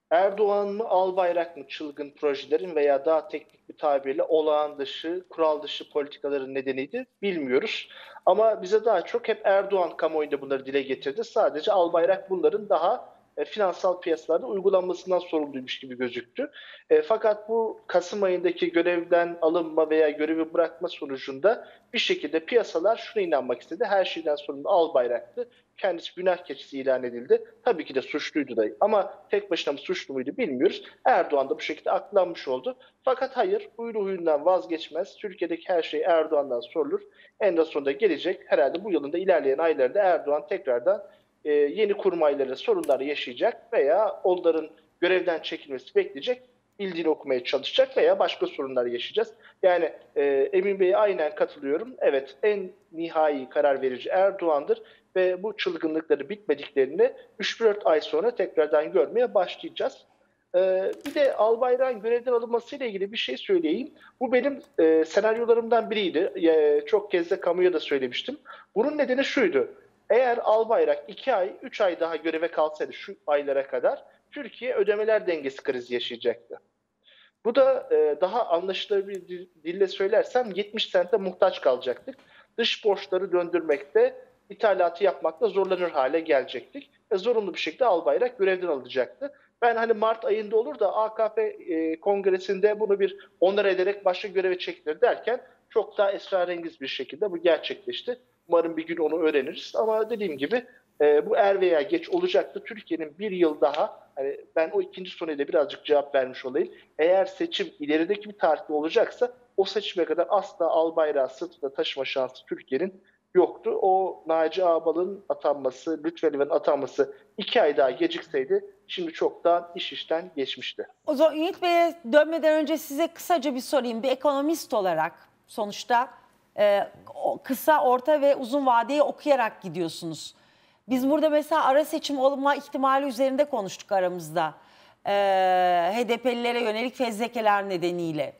Erdoğan mı, Albayrak mı çılgın projelerin veya daha teknik bir tabirle olağan dışı, kural dışı politikaların nedeniydi bilmiyoruz. Ama bize daha çok hep Erdoğan kamuoyunda bunları dile getirdi. Sadece Albayrak bunların daha e, finansal piyasalarda uygulanmasından sorumluymuş gibi gözüktü. E, fakat bu Kasım ayındaki görevden alınma veya görevi bırakma sonucunda bir şekilde piyasalar şuna inanmak istedi. Her şeyden sorumlu Albayrak'tı. Kendisi günah keçisi ilan edildi. Tabii ki de suçluydu da ama tek başına mı suçlu muydu bilmiyoruz. Erdoğan da bu şekilde aklanmış oldu. Fakat hayır, huylu huyundan vazgeçmez. Türkiye'deki her şey Erdoğan'dan sorulur. En sonunda gelecek herhalde bu yılın da ilerleyen aylarda Erdoğan tekrardan e, yeni kurmaylarla sorunlar yaşayacak veya onların görevden çekilmesi bekleyecek. Bildiğini okumaya çalışacak veya başka sorunlar yaşayacağız. Yani e, Emin Bey'e aynen katılıyorum. Evet, en nihai karar verici Erdoğan'dır ve bu çılgınlıkları bitmediklerini üç dört ay sonra tekrardan görmeye başlayacağız. Ee, bir de Albayrak'ın görevden alınmasıyla ilgili bir şey söyleyeyim. Bu benim e, senaryolarımdan biriydi. E, çok kez de kamuya da söylemiştim. Bunun nedeni şuydu. Eğer Albayrak iki ay, üç ay daha göreve kalsaydı şu aylara kadar Türkiye ödemeler dengesi krizi yaşayacaktı. Bu da e, daha anlaşılır bir dille söylersem yetmiş sente muhtaç kalacaktık. Dış borçları döndürmekte, ithalatı yapmakta zorlanır hale gelecektik. Ve zorunlu bir şekilde Albayrak görevden alınacaktı. Ben hani Mart ayında olur da A K P e, kongresinde bunu bir onar ederek başka göreve çekilir derken çok daha esrarengiz bir şekilde bu gerçekleşti. Umarım bir gün onu öğreniriz. Ama dediğim gibi e, bu er veya geç olacaktı. Türkiye'nin bir yıl daha, hani ben o ikinci soruyla birazcık cevap vermiş olayım. Eğer seçim ilerideki bir tarihte olacaksa o seçime kadar asla Albayrak'ı sırtında taşıma şansı Türkiye'nin yoktu. O Naci Ağbal'ın atanması, Lütfü Elvan'ın atanması iki ay daha gecikseydi şimdi çoktan iş işten geçmişti. O zaman Ümit Bey'e dönmeden önce size kısaca bir sorayım. Bir ekonomist olarak sonuçta e, kısa, orta ve uzun vadeyi okuyarak gidiyorsunuz. Biz burada mesela ara seçim olma ihtimali üzerinde konuştuk aramızda. E, H D P'lilere yönelik fezlekeler nedeniyle.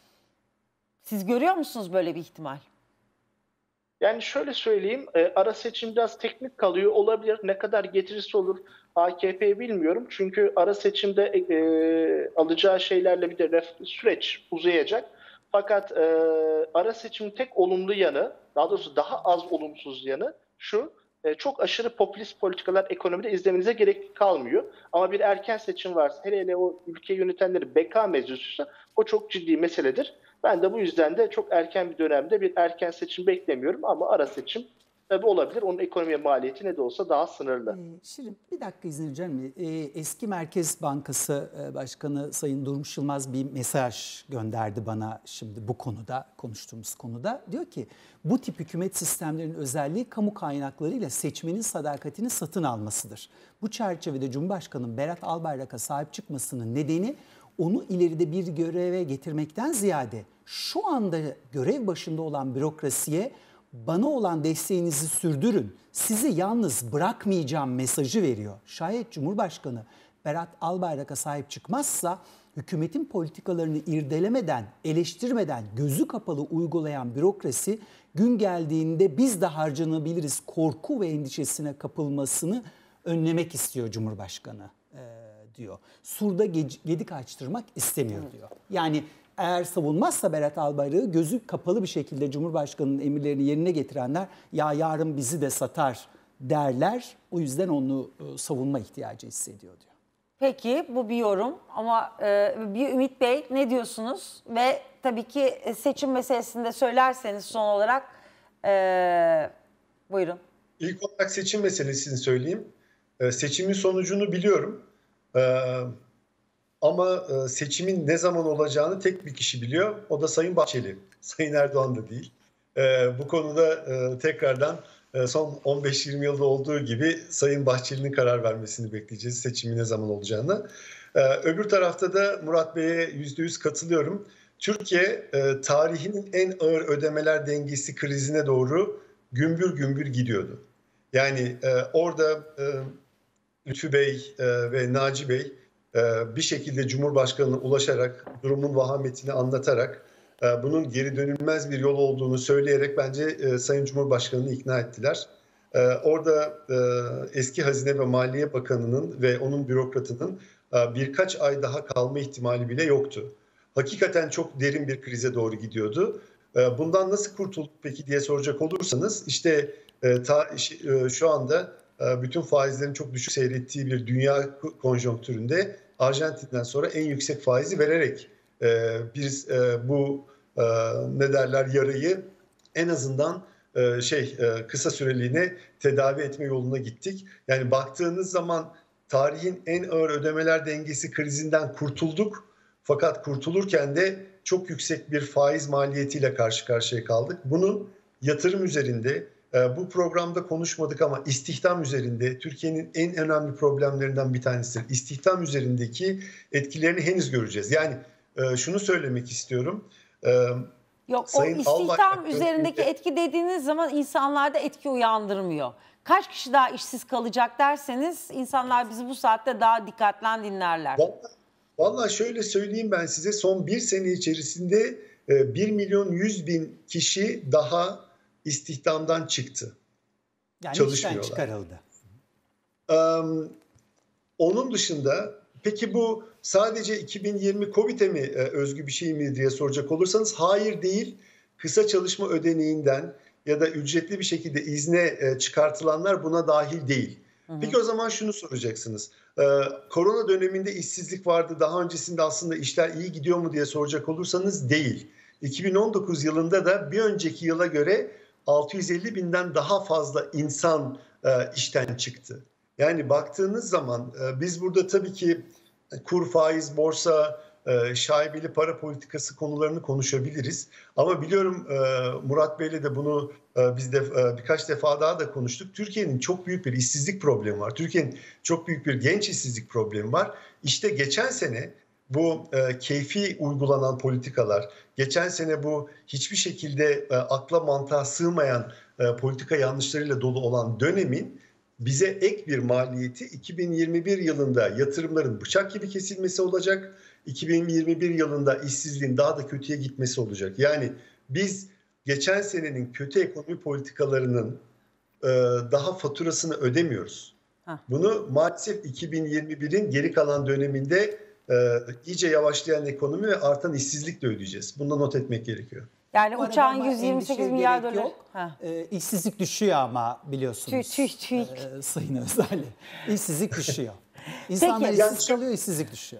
Siz görüyor musunuz böyle bir ihtimal? Yani şöyle söyleyeyim, e, ara seçim biraz teknik kalıyor olabilir. Ne kadar getirisi olur A K P'ye bilmiyorum. Çünkü ara seçimde e, alacağı şeylerle bir de süreç uzayacak. Fakat e, ara seçimin tek olumlu yanı, daha doğrusu daha az olumsuz yanı şu: e, çok aşırı popülist politikalar ekonomide izlemenize gerek kalmıyor. Ama bir erken seçim varsa, hele hele o ülke yönetenleri beka mevzusuysa o çok ciddi meseledir. Ben de bu yüzden de çok erken bir dönemde bir erken seçim beklemiyorum ama ara seçim tabii olabilir. Onun ekonomiye maliyeti ne de olsa daha sınırlı. Ee, şimdi bir dakika izin rica ederim. Ee, eski Merkez Bankası Başkanı Sayın Durmuş Yılmaz bir mesaj gönderdi bana şimdi bu konuda, konuştuğumuz konuda. Diyor ki bu tip hükümet sistemlerinin özelliği kamu kaynaklarıyla seçmenin sadakatini satın almasıdır. Bu çerçevede Cumhurbaşkanı Berat Albayrak'a sahip çıkmasının nedeni onu ileride bir göreve getirmekten ziyade şu anda görev başında olan bürokrasiye bana olan desteğinizi sürdürün, sizi yalnız bırakmayacağım mesajı veriyor. Şayet Cumhurbaşkanı Berat Albayrak'a sahip çıkmazsa hükümetin politikalarını irdelemeden, eleştirmeden gözü kapalı uygulayan bürokrasi gün geldiğinde biz de harcanabiliriz korku ve endişesine kapılmasını önlemek istiyor Cumhurbaşkanı e, diyor. Surda gedik açtırmak istemiyor diyor. Yani eğer savunmazsa Berat Albayrak'ı gözü kapalı bir şekilde Cumhurbaşkanı'nın emirlerini yerine getirenler ya yarın bizi de satar derler. O yüzden onu savunma ihtiyacı hissediyor diyor. Peki bu bir yorum ama e, bir Ümit Bey ne diyorsunuz? Ve tabii ki seçim meselesinde söylerseniz son olarak e, buyurun. İlk olarak seçim meselesini söyleyeyim. E, seçimin sonucunu biliyorum. E, Ama seçimin ne zaman olacağını tek bir kişi biliyor. O da Sayın Bahçeli. Sayın Erdoğan da değil. Bu konuda tekrardan son on beş yirmi yılda olduğu gibi Sayın Bahçeli'nin karar vermesini bekleyeceğiz seçimin ne zaman olacağını. Öbür tarafta da Murat Bey'e yüzde yüz katılıyorum. Türkiye tarihinin en ağır ödemeler dengesi krizine doğru gümbür gümbür gidiyordu. Yani orada Lütfü Bey ve Naci Bey bir şekilde Cumhurbaşkanı'na ulaşarak, durumun vahametini anlatarak, bunun geri dönülmez bir yol olduğunu söyleyerek bence Sayın Cumhurbaşkanı'nı ikna ettiler. Orada eski Hazine ve Maliye Bakanı'nın ve onun bürokratının birkaç ay daha kalma ihtimali bile yoktu. Hakikaten çok derin bir krize doğru gidiyordu. Bundan nasıl kurtulduk peki diye soracak olursanız işte ta, şu anda bütün faizlerin çok düşük seyrettiği bir dünya konjonktüründe Arjantin'den sonra en yüksek faizi vererek biz bu ne derler yarayı en azından şey kısa süreliğine tedavi etme yoluna gittik. Yani baktığınız zaman tarihin en ağır ödemeler dengesi krizinden kurtulduk. Fakat kurtulurken de çok yüksek bir faiz maliyetiyle karşı karşıya kaldık. Bunun yatırım üzerinde, bu programda konuşmadık ama istihdam üzerinde Türkiye'nin en önemli problemlerinden bir tanesidir. İstihdam üzerindeki etkilerini henüz göreceğiz. Yani şunu söylemek istiyorum. Yok, Sayın o istihdam Albayrak üzerindeki önünde... etki dediğiniz zaman insanlarda etki uyandırmıyor. Kaç kişi daha işsiz kalacak derseniz insanlar bizi bu saatte daha dikkatlen dinlerler. Vallahi, vallahi şöyle söyleyeyim ben size, son bir sene içerisinde bir milyon yüz bin kişi daha istihdamdan çıktı. Yani çalışmıyorlar. işten çıkarıldı. Um, onun dışında peki bu sadece iki bin yirmi Covid'e mi e, özgü bir şey mi diye soracak olursanız hayır değil. Kısa çalışma ödeneğinden ya da ücretli bir şekilde izne e, çıkartılanlar buna dahil değil. Hı hı. Peki o zaman şunu soracaksınız. Ee, korona döneminde işsizlik vardı. Daha öncesinde aslında işler iyi gidiyor mu diye soracak olursanız değil. iki bin on dokuz yılında da bir önceki yıla göre altı yüz elli binden daha fazla insan e, işten çıktı. Yani baktığınız zaman e, biz burada tabii ki kur, faiz, borsa, e, şaibeli para politikası konularını konuşabiliriz. Ama biliyorum e, Murat Bey'le de bunu e, biz de e, birkaç defa daha da konuştuk. Türkiye'nin çok büyük bir işsizlik problemi var. Türkiye'nin çok büyük bir genç işsizlik problemi var. İşte geçen sene bu e, keyfi uygulanan politikalar, geçen sene bu hiçbir şekilde e, akla mantığa sığmayan e, politika yanlışlarıyla dolu olan dönemin bize ek bir maliyeti iki bin yirmi bir yılında yatırımların bıçak gibi kesilmesi olacak. iki bin yirmi bir yılında işsizliğin daha da kötüye gitmesi olacak. Yani biz geçen senenin kötü ekonomi politikalarının e, daha faturasını ödemiyoruz. Heh. Bunu maalesef iki bin yirmi birin geri kalan döneminde e, iyice yavaşlayan ekonomi ve artan işsizlikle ödeyeceğiz. Bunu da not etmek gerekiyor. Yani uçağın yüz yirmi sekiz milyar dolar. E, işsizlik düşüyor ama biliyorsunuz. Tüy, tüy, tüy. E, Sayın Özdağlı. İşsizlik düşüyor. İnsanlar Peki. işsiz kalıyor, işsizlik düşüyor.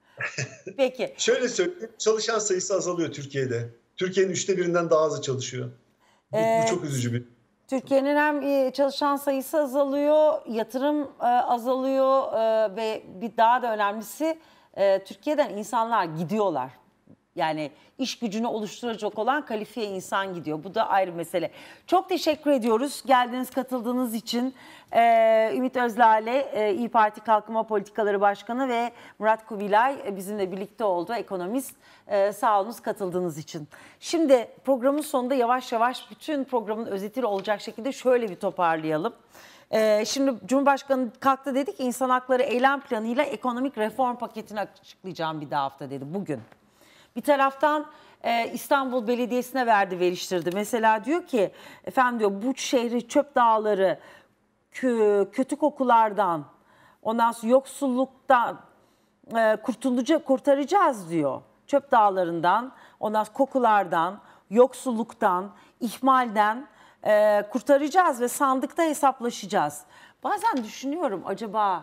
Peki. Şöyle söyleyeyim, çalışan sayısı azalıyor Türkiye'de. Türkiye'nin üçte birinden daha azı çalışıyor. Bu, ee, bu çok üzücü bir. Türkiye'nin hem çalışan sayısı azalıyor, yatırım e, azalıyor e, ve bir daha da önemlisi e, Türkiye'den insanlar gidiyorlar. Yani iş gücünü oluşturacak olan kalifiye insan gidiyor. Bu da ayrı mesele. Çok teşekkür ediyoruz geldiğiniz, katıldığınız için. Ee, Ümit Özdağlı, e, İYİ Parti Kalkınma Politikaları Başkanı ve Murat Kubilay e, bizimle birlikte oldu, ekonomist. E, sağ olunuz katıldığınız için. Şimdi programın sonunda yavaş yavaş bütün programın özetiyle olacak şekilde şöyle bir toparlayalım. Ee, şimdi Cumhurbaşkanı kalktı, dedi ki insan hakları eylem planıyla ekonomik reform paketini açıklayacağım bir daha hafta dedi bugün. Bir taraftan e, İstanbul Belediyesi'ne verdi, veriştirdi. Mesela diyor ki efendim diyor bu şehri çöp dağları, kö, kötü kokulardan, ondan sonra yoksulluktan e, kurtulacak, kurtaracağız diyor. Çöp dağlarından, ondan sonra kokulardan, yoksulluktan, ihmalden e, kurtaracağız ve sandıkta hesaplaşacağız. Bazen düşünüyorum acaba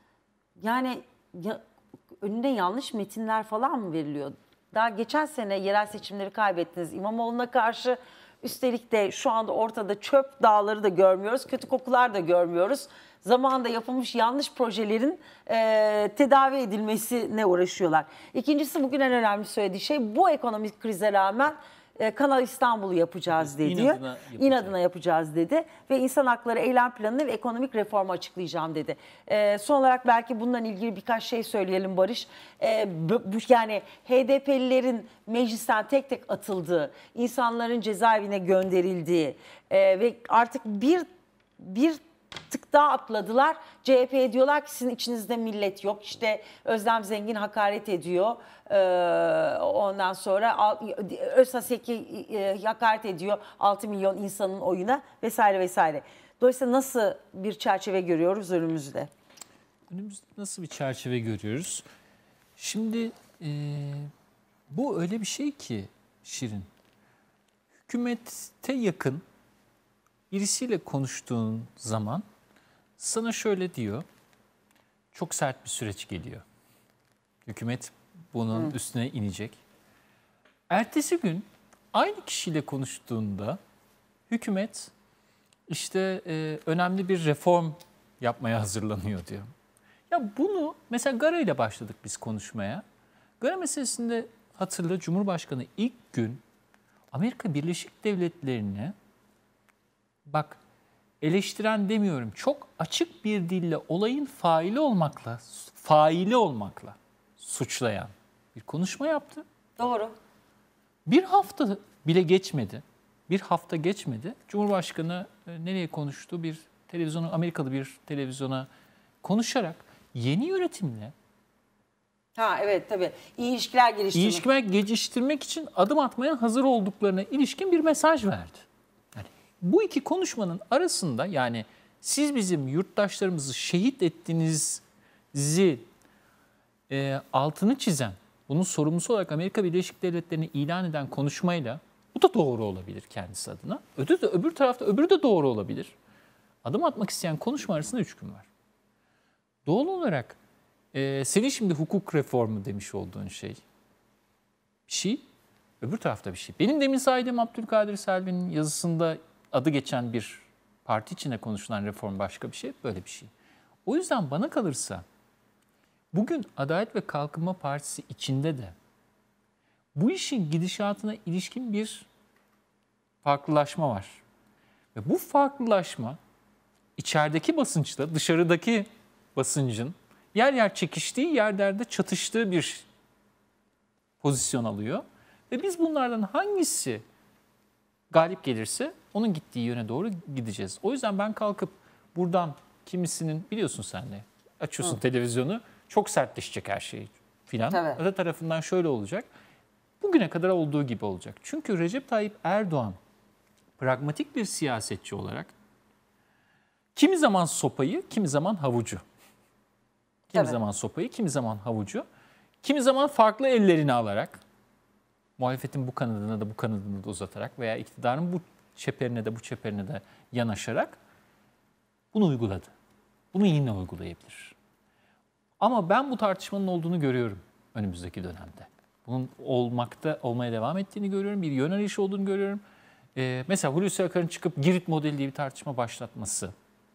yani ya, önüne yanlış metinler falan mı veriliyor? Daha geçen sene yerel seçimleri kaybettiniz İmamoğlu'na karşı. Üstelik de şu anda ortada çöp dağları da görmüyoruz, kötü kokular da görmüyoruz. Zamanında yapılmış yanlış projelerin e, tedavi edilmesine uğraşıyorlar. İkincisi, bugün en önemli söylediği şey, bu ekonomik krize rağmen e, Kanal İstanbul'u yapacağız dedi. İnadına yapacağız. İnadına yapacağız dedi. Ve insan hakları eylem planını ve ekonomik reformu açıklayacağım dedi. E, son olarak belki bununla ilgili birkaç şey söyleyelim Barış. E, bu, yani H D P'lilerin meclisten tek tek atıldığı, insanların cezaevine gönderildiği e, ve artık bir bir tık daha atladılar. C H P'ye diyorlar ki sizin içinizde millet yok. İşte Özlem Zengin hakaret ediyor. Ee, ondan sonra Özhasek'i e, hakaret ediyor altı milyon insanın oyuna vesaire vesaire. Dolayısıyla nasıl bir çerçeve görüyoruz önümüzde? önümüzde nasıl bir çerçeve görüyoruz? Şimdi e, bu öyle bir şey ki Şirin, hükümete yakın birisiyle konuştuğun zaman sana şöyle diyor, çok sert bir süreç geliyor. Hükümet bunun Hı. üstüne inecek. Ertesi gün aynı kişiyle konuştuğunda hükümet işte e, önemli bir reform yapmaya hazırlanıyor diyor. Ya bunu mesela Gara ile başladık biz konuşmaya. Gara meselesinde hatırla, Cumhurbaşkanı ilk gün Amerika Birleşik Devletleri'ni, bak eleştiren demiyorum, çok açık bir dille olayın faili olmakla, faili olmakla suçlayan bir konuşma yaptı. Doğru. Bir hafta bile geçmedi. Bir hafta geçmedi. Cumhurbaşkanı nereye konuştu? Bir televizyona, Amerikalı bir televizyona konuşarak yeni yönetimle Ha evet tabii. İyi ilişkiler geliştirmek. İlişkiler geliştirmek için adım atmaya hazır olduklarına ilişkin bir mesaj verdi. Yani bu iki konuşmanın arasında, yani siz bizim yurttaşlarımızı şehit ettiğinizi e, altını çizen, bunun sorumlusu olarak Amerika Birleşik Devletleri'ni ilan eden konuşmayla, bu da doğru olabilir kendisi adına. Öbür, de, öbür tarafta öbürü de doğru olabilir. Adım atmak isteyen konuşma arasında üç gün var. Doğal olarak e, senin şimdi hukuk reformu demiş olduğun şey bir şey, öbür tarafta bir şey. Benim demin saydığım Abdülkadir Selvi'nin yazısında adı geçen bir parti içinde konuşulan reform başka bir şey, böyle bir şey. O yüzden bana kalırsa bugün Adalet ve Kalkınma Partisi içinde de bu işin gidişatına ilişkin bir farklılaşma var. Ve bu farklılaşma içerideki basınçla dışarıdaki basıncın yer yer çekiştiği, yerlerde çatıştığı bir pozisyon alıyor. Ve biz bunlardan hangisi galip gelirse onun gittiği yöne doğru gideceğiz. O yüzden ben kalkıp buradan kimisinin, biliyorsun sen de, açıyorsun Hı. televizyonu, çok sertleşecek her şey filan. Öte tarafından şöyle olacak. Bugüne kadar olduğu gibi olacak. Çünkü Recep Tayyip Erdoğan pragmatik bir siyasetçi olarak kimi zaman sopayı, kimi zaman havucu. Kimi Tabii. zaman sopayı, kimi zaman havucu. Kimi zaman farklı ellerini alarak, muhalefetin bu kanadına da bu kanadını da uzatarak veya iktidarın bu çeperine de bu çeperine de yanaşarak bunu uyguladı. Bunu yine uygulayabilir. Ama ben bu tartışmanın olduğunu görüyorum önümüzdeki dönemde. Bunun olmakta, olmaya devam ettiğini görüyorum. Bir yön arayışı olduğunu görüyorum. Ee, mesela Hulusi Akar'ın çıkıp Girit modeli diye bir tartışma başlatması.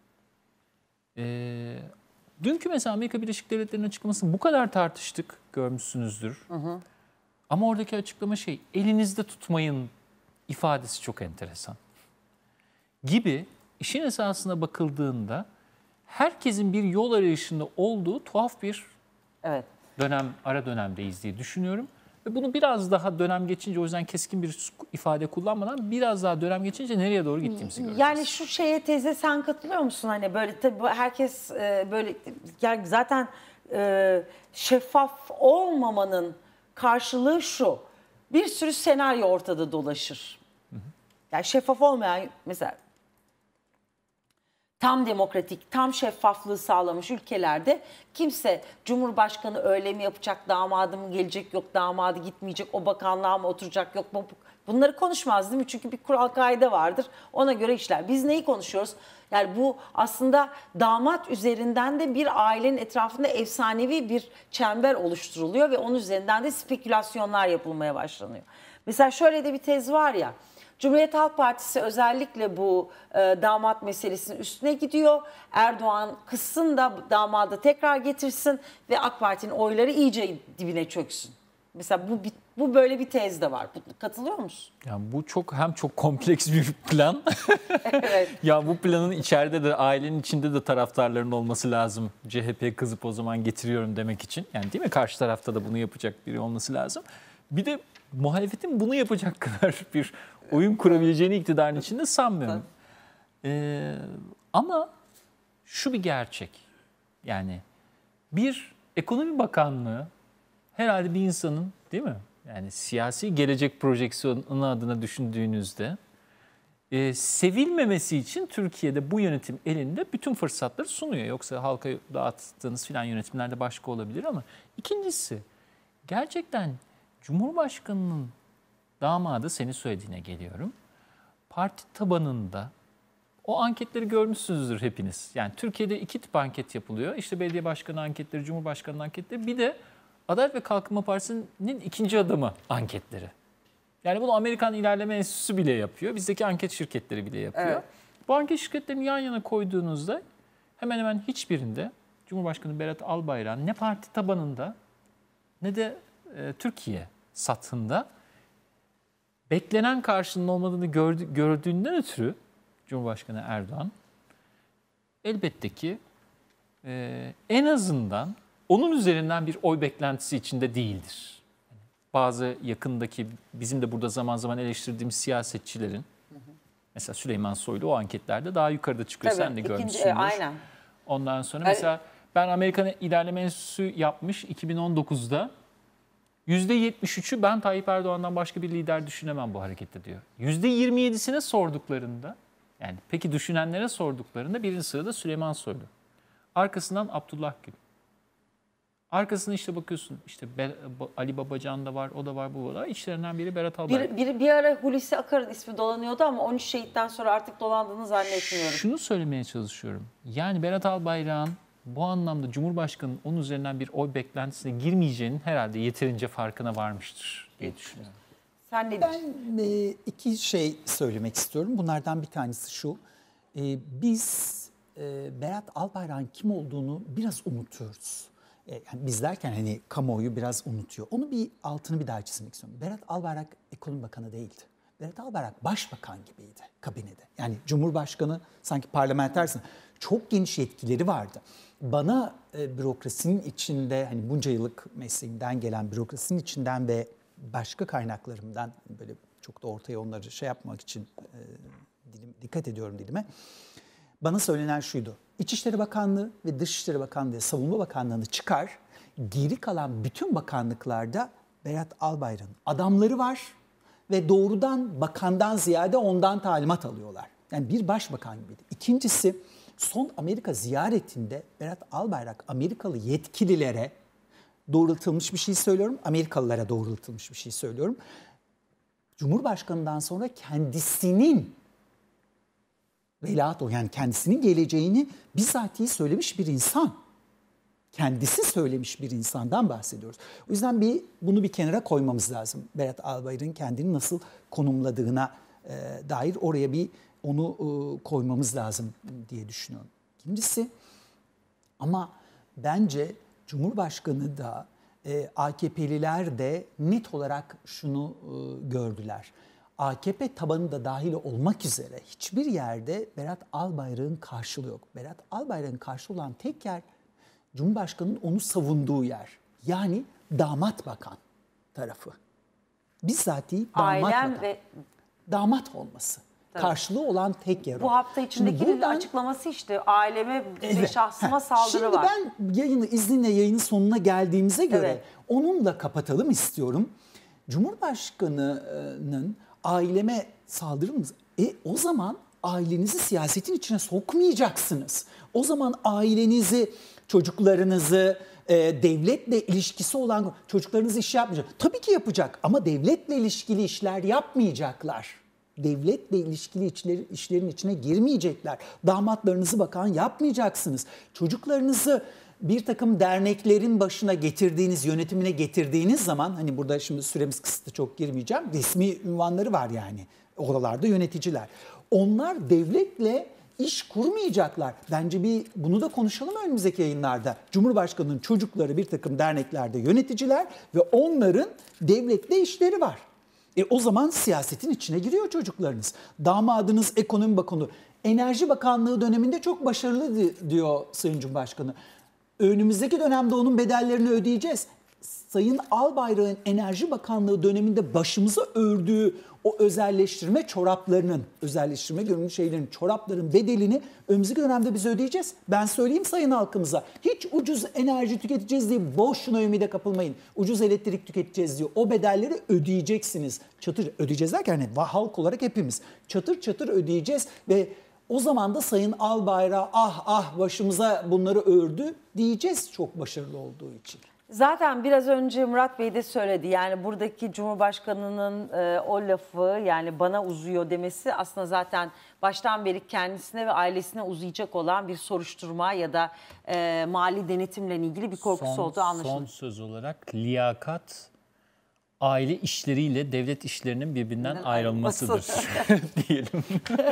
Ee, dünkü mesela Amerika Birleşik Devletleri'nin açıklamasını bu kadar tartıştık, görmüşsünüzdür. Hı hı. Ama oradaki açıklama şey, elinizde tutmayın ifadesi çok enteresan. Gibi işin esasına bakıldığında herkesin bir yol arayışında olduğu tuhaf bir evet. dönem, ara dönemdeyiz diye düşünüyorum. Ve bunu biraz daha dönem geçince, o yüzden keskin bir ifade kullanmadan biraz daha dönem geçince nereye doğru gittiğimizi göreceğiz. Yani şu şeye teyze sen katılıyor musun? Hani böyle tabii herkes e, böyle yani zaten e, şeffaf olmamanın karşılığı şu. Bir sürü senaryo ortada dolaşır. Hı hı. Yani şeffaf olmayan mesela tam demokratik, tam şeffaflığı sağlamış ülkelerde kimse Cumhurbaşkanı öyle mi yapacak, damadı mı gelecek, yok damadı gitmeyecek, o bakanlığa mı oturacak, yok bu, bunları konuşmaz değil mi? Çünkü bir kural kaide vardır, ona göre işler. Biz neyi konuşuyoruz? Yani bu aslında damat üzerinden de bir ailenin etrafında efsanevi bir çember oluşturuluyor ve onun üzerinden de spekülasyonlar yapılmaya başlanıyor. Mesela şöyle de bir tez var ya, Cumhuriyet Halk Partisi özellikle bu e, damat meselesinin üstüne gidiyor. Erdoğan kızsın da damadı tekrar getirsin ve AK Parti'nin oyları iyice dibine çöksün. Mesela bu bu böyle bir tez de var. Katılıyor musun? Yani bu çok hem çok kompleks bir plan. Evet. Ya bu planın içeride de, ailenin içinde de taraftarların olması lazım. C H P kızıp o zaman getiriyorum demek için. Yani değil mi? Karşı tarafta da bunu yapacak biri olması lazım. Bir de muhalefetin bunu yapacak kadar bir oyun kurabileceğini iktidarın içinde sanmıyorum. Ee, ama şu bir gerçek. Yani bir ekonomi bakanlığı herhalde bir insanın, değil mi? Yani siyasi gelecek projeksiyonu adına düşündüğünüzde e, sevilmemesi için Türkiye'de bu yönetim elinde bütün fırsatları sunuyor. Yoksa halka dağıttığınız filan yönetimlerde başka olabilir ama ikincisi gerçekten Cumhurbaşkanı'nın damadı senin söylediğine geliyorum. Parti tabanında o anketleri görmüşsünüzdür hepiniz. Yani Türkiye'de iki tip anket yapılıyor. İşte belediye başkanı anketleri, Cumhurbaşkanı anketleri, bir de Adalet ve Kalkınma Partisi'nin ikinci adımı anketleri. Yani bunu Amerikan İlerleme Enstitüsü bile yapıyor. Bizdeki anket şirketleri bile yapıyor. Evet. Bu anket şirketlerini yan yana koyduğunuzda hemen hemen hiçbirinde Cumhurbaşkanı Berat Albayrak'ın ne parti tabanında ne de e, Türkiye satında beklenen karşılığının olmadığını gördü, gördüğünden ötürü Cumhurbaşkanı Erdoğan elbette ki e, en azından onun üzerinden bir oy beklentisi içinde değildir. Bazı yakındaki bizim de burada zaman zaman eleştirdiğimiz siyasetçilerin, hı hı. mesela Süleyman Soylu o anketlerde daha yukarıda çıkıyor. Tabii, sen de ikinci, görmüşsündür. E, aynen. Ondan sonra yani, mesela ben Amerikan İlerleme Enstitüsü yapmış iki bin on dokuzda yüzde yetmiş üçü ben Tayyip Erdoğan'dan başka bir lider düşünemem bu harekette diyor. yüzde yirmi yedisine sorduklarında, yani peki düşünenlere sorduklarında birinci sırada Süleyman Soylu. Arkasından Abdullah Gül. Arkasına işte bakıyorsun işte Ali Babacan da var, o da var, bu da var. İçlerinden biri Berat Albayrak. Bir, bir, bir ara Hulusi Akar'ın ismi dolanıyordu ama on üç şehitten sonra artık dolandığını zannetmiyorum. Şunu söylemeye çalışıyorum. Yani Berat Albayrak'ın bu anlamda Cumhurbaşkanı'nın onun üzerinden bir oy beklentisine girmeyeceğinin herhalde yeterince farkına varmıştır diye düşünüyorum. Sen ne diyorsun? Ben e, iki şey söylemek istiyorum. Bunlardan bir tanesi şu. E, biz e, Berat Albayrak'ın kim olduğunu biraz unutuyoruz. Yani biz derken hani kamuoyu biraz unutuyor. Onu bir altını bir daha çizmek istiyorum. Berat Albayrak Ekonomi Bakanı değildi. Berat Albayrak Başbakan gibiydi kabinede. Yani Cumhurbaşkanı sanki parlamentersin. Çok geniş yetkileri vardı. Bana e, bürokrasinin içinde hani bunca yıllık mesleğimden gelen bürokrasinin içinden ve başka kaynaklarımdan böyle çok da ortaya onları şey yapmak için e, dilim, dikkat ediyorum dilime. Bana söylenen şuydu. İçişleri Bakanlığı ve Dışişleri Bakanlığı ve Savunma Bakanlığı'nı çıkar. Geri kalan bütün bakanlıklarda Berat Albayrak'ın adamları var ve doğrudan bakandan ziyade ondan talimat alıyorlar. Yani bir başbakan gibiydi. İkincisi, son Amerika ziyaretinde Berat Albayrak Amerikalı yetkililere doğrultulmuş bir şey söylüyorum. Amerikalılara doğrultulmuş bir şey söylüyorum. Cumhurbaşkanından sonra kendisinin velahat o yani kendisinin geleceğini bizatihi söylemiş bir insan. Kendisi söylemiş bir insandan bahsediyoruz. O yüzden bir bunu bir kenara koymamız lazım. Berat Albayrak'ın kendini nasıl konumladığına e, dair oraya bir onu e, koymamız lazım diye düşünüyorum. İkincisi ama bence Cumhurbaşkanı da e, A K P'liler de net olarak şunu e, gördüler. A K P tabanı da dahil olmak üzere hiçbir yerde Berat Albayrak'ın karşılığı yok. Berat Albayrak'ın karşılığı olan tek yer Cumhurbaşkanı'nın onu savunduğu yer. Yani damat bakan tarafı. Bizzatihi damat Ailem bakan. Ve... Damat olması. Tabii. Karşılığı olan tek yer o. Bu hafta içindeki buradan, açıklaması işte aileme evet, ve şahsıma heh, saldırı şimdi var. Şimdi ben yayını izninle yayının sonuna geldiğimize göre evet. onunla kapatalım istiyorum. Cumhurbaşkanı'nın aileme saldırır mı? E o zaman ailenizi siyasetin içine sokmayacaksınız. O zaman ailenizi, çocuklarınızı, e, devletle ilişkisi olan çocuklarınız iş yapmayacak. Tabii ki yapacak ama devletle ilişkili işler yapmayacaklar. Devletle ilişkili işleri, işlerin içine girmeyecekler. Damatlarınızı bakan yapmayacaksınız. Çocuklarınızı bir takım derneklerin başına getirdiğiniz, yönetimine getirdiğiniz zaman, hani burada şimdi süremiz kısıtlı çok girmeyeceğim, resmi ünvanları var yani. Oralarda yöneticiler. Onlar devletle iş kurmayacaklar. Bence bir bunu da konuşalım önümüzdeki yayınlarda. Cumhurbaşkanı'nın çocukları bir takım derneklerde yöneticiler ve onların devletle işleri var. E o zaman siyasetin içine giriyor çocuklarınız. Damadınız Ekonomi Bakanı, Enerji Bakanlığı döneminde çok başarılı diyor Sayın Cumhurbaşkanı. Önümüzdeki dönemde onun bedellerini ödeyeceğiz. Sayın Albayrak'ın Enerji Bakanlığı döneminde başımıza ördüğü o özelleştirme çoraplarının, özelleştirme görünümlü şeylerin, çorapların bedelini önümüzdeki dönemde biz ödeyeceğiz. Ben söyleyeyim sayın halkımıza, hiç ucuz enerji tüketeceğiz diye boşuna ümide kapılmayın. Ucuz elektrik tüketeceğiz diye o bedelleri ödeyeceksiniz. Çatır ödeyeceğiz derken hani halk olarak hepimiz çatır çatır ödeyeceğiz ve o zaman da Sayın Albayrak ah ah başımıza bunları ördü diyeceğiz çok başarılı olduğu için. Zaten biraz önce Murat Bey de söyledi. Yani buradaki Cumhurbaşkanı'nın e, o lafı, yani bana uzuyor demesi aslında zaten baştan beri kendisine ve ailesine uzayacak olan bir soruşturma ya da e, mali denetimle ilgili bir korkusu Son, olduğu anlaşılıyor. son söz olarak liyakat aile işleriyle devlet işlerinin birbirinden Birbirinden ayrılmasıdır diyelim.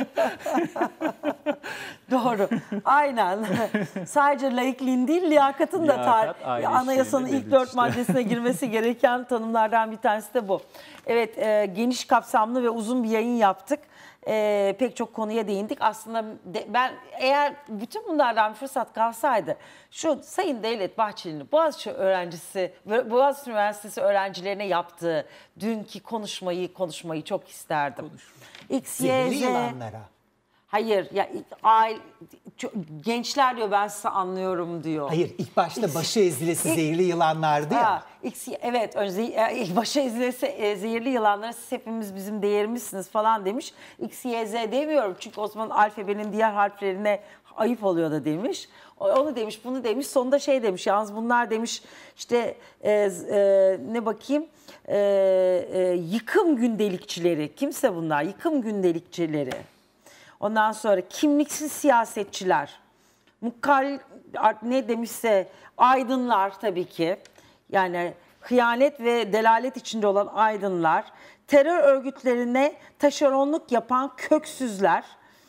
Doğru. Aynen. Sadece laikliğin değil, liyakatın da Liyakat, tar- aile anayasanın işleriyle ilk devlet dört işleri. maddesine girmesi gereken tanımlardan bir tanesi de bu. Evet, e, geniş kapsamlı ve uzun bir yayın yaptık. E, pek çok konuya değindik. Aslında de, ben eğer bütün bunlardan bir fırsat kalsaydı şu Sayın Devlet Bahçeli'nin Boğaziçi öğrencisi, Boğaziçi Üniversitesi öğrencilerine yaptığı dünkü konuşmayı konuşmayı çok isterdim. X, Y, Zehirli Z. yılanlara. Hayır, ya aile, çok- gençler diyor ben size anlıyorum diyor. Hayır ilk başta başı ezilesi zehirli yılanlardı ya. Ha, X, evet, önce e, başa ezilesi e, zehirli yılanlar, siz hepimiz bizim değerimizsiniz falan demiş. X, Y, Z demiyorum çünkü o zaman alfabenin diğer harflerine ayıp oluyor da demiş. O- Onu demiş, bunu demiş. Sonunda şey demiş, yalnız bunlar demiş işte e, e, ne bakayım e, e, yıkım gündelikçileri. Kimse bunlar, yıkım gündelikçileri. Ondan sonra kimliksiz siyasetçiler, mukkal ne demişse aydınlar tabii ki. Yani hıyanet ve delalet içinde olan aydınlar, terör örgütlerine taşeronluk yapan köksüzler.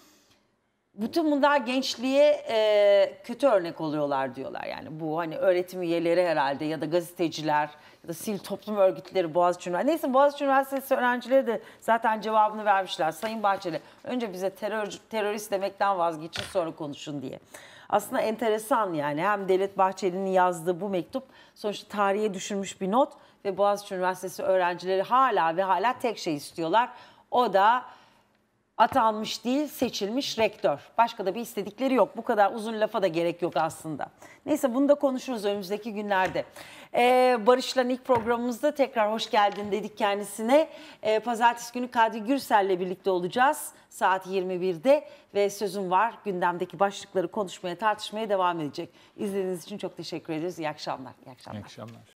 Bütün bunlar gençliğe e, kötü örnek oluyorlar diyorlar. Yani bu hani öğretim üyeleri herhalde ya da gazeteciler ya da sivil toplum örgütleri Boğaziçi Üniversitesi. Neyse Boğaziçi Üniversitesi öğrencileri de zaten cevabını vermişler. Sayın Bahçeli önce bize terör, terörist demekten vazgeçin sonra konuşun diye. Aslında enteresan yani hem Devlet Bahçeli'nin yazdığı bu mektup sonuçta tarihe düşürmüş bir not ve Boğaziçi Üniversitesi öğrencileri hala ve hala tek şey istiyorlar. O da atanmış değil, seçilmiş rektör. Başka da bir istedikleri yok. Bu kadar uzun lafa da gerek yok aslında. Neyse bunu da konuşuruz önümüzdeki günlerde. Ee, Barış'la ilk programımızda tekrar hoş geldin dedik kendisine. Ee, Pazartesi günü Kadri Gürsel'le birlikte olacağız. Saat yirmi birde ve sözüm var. Gündemdeki başlıkları konuşmaya, tartışmaya devam edecek. İzlediğiniz için çok teşekkür ederiz. İyi akşamlar. İyi akşamlar. İyi akşamlar.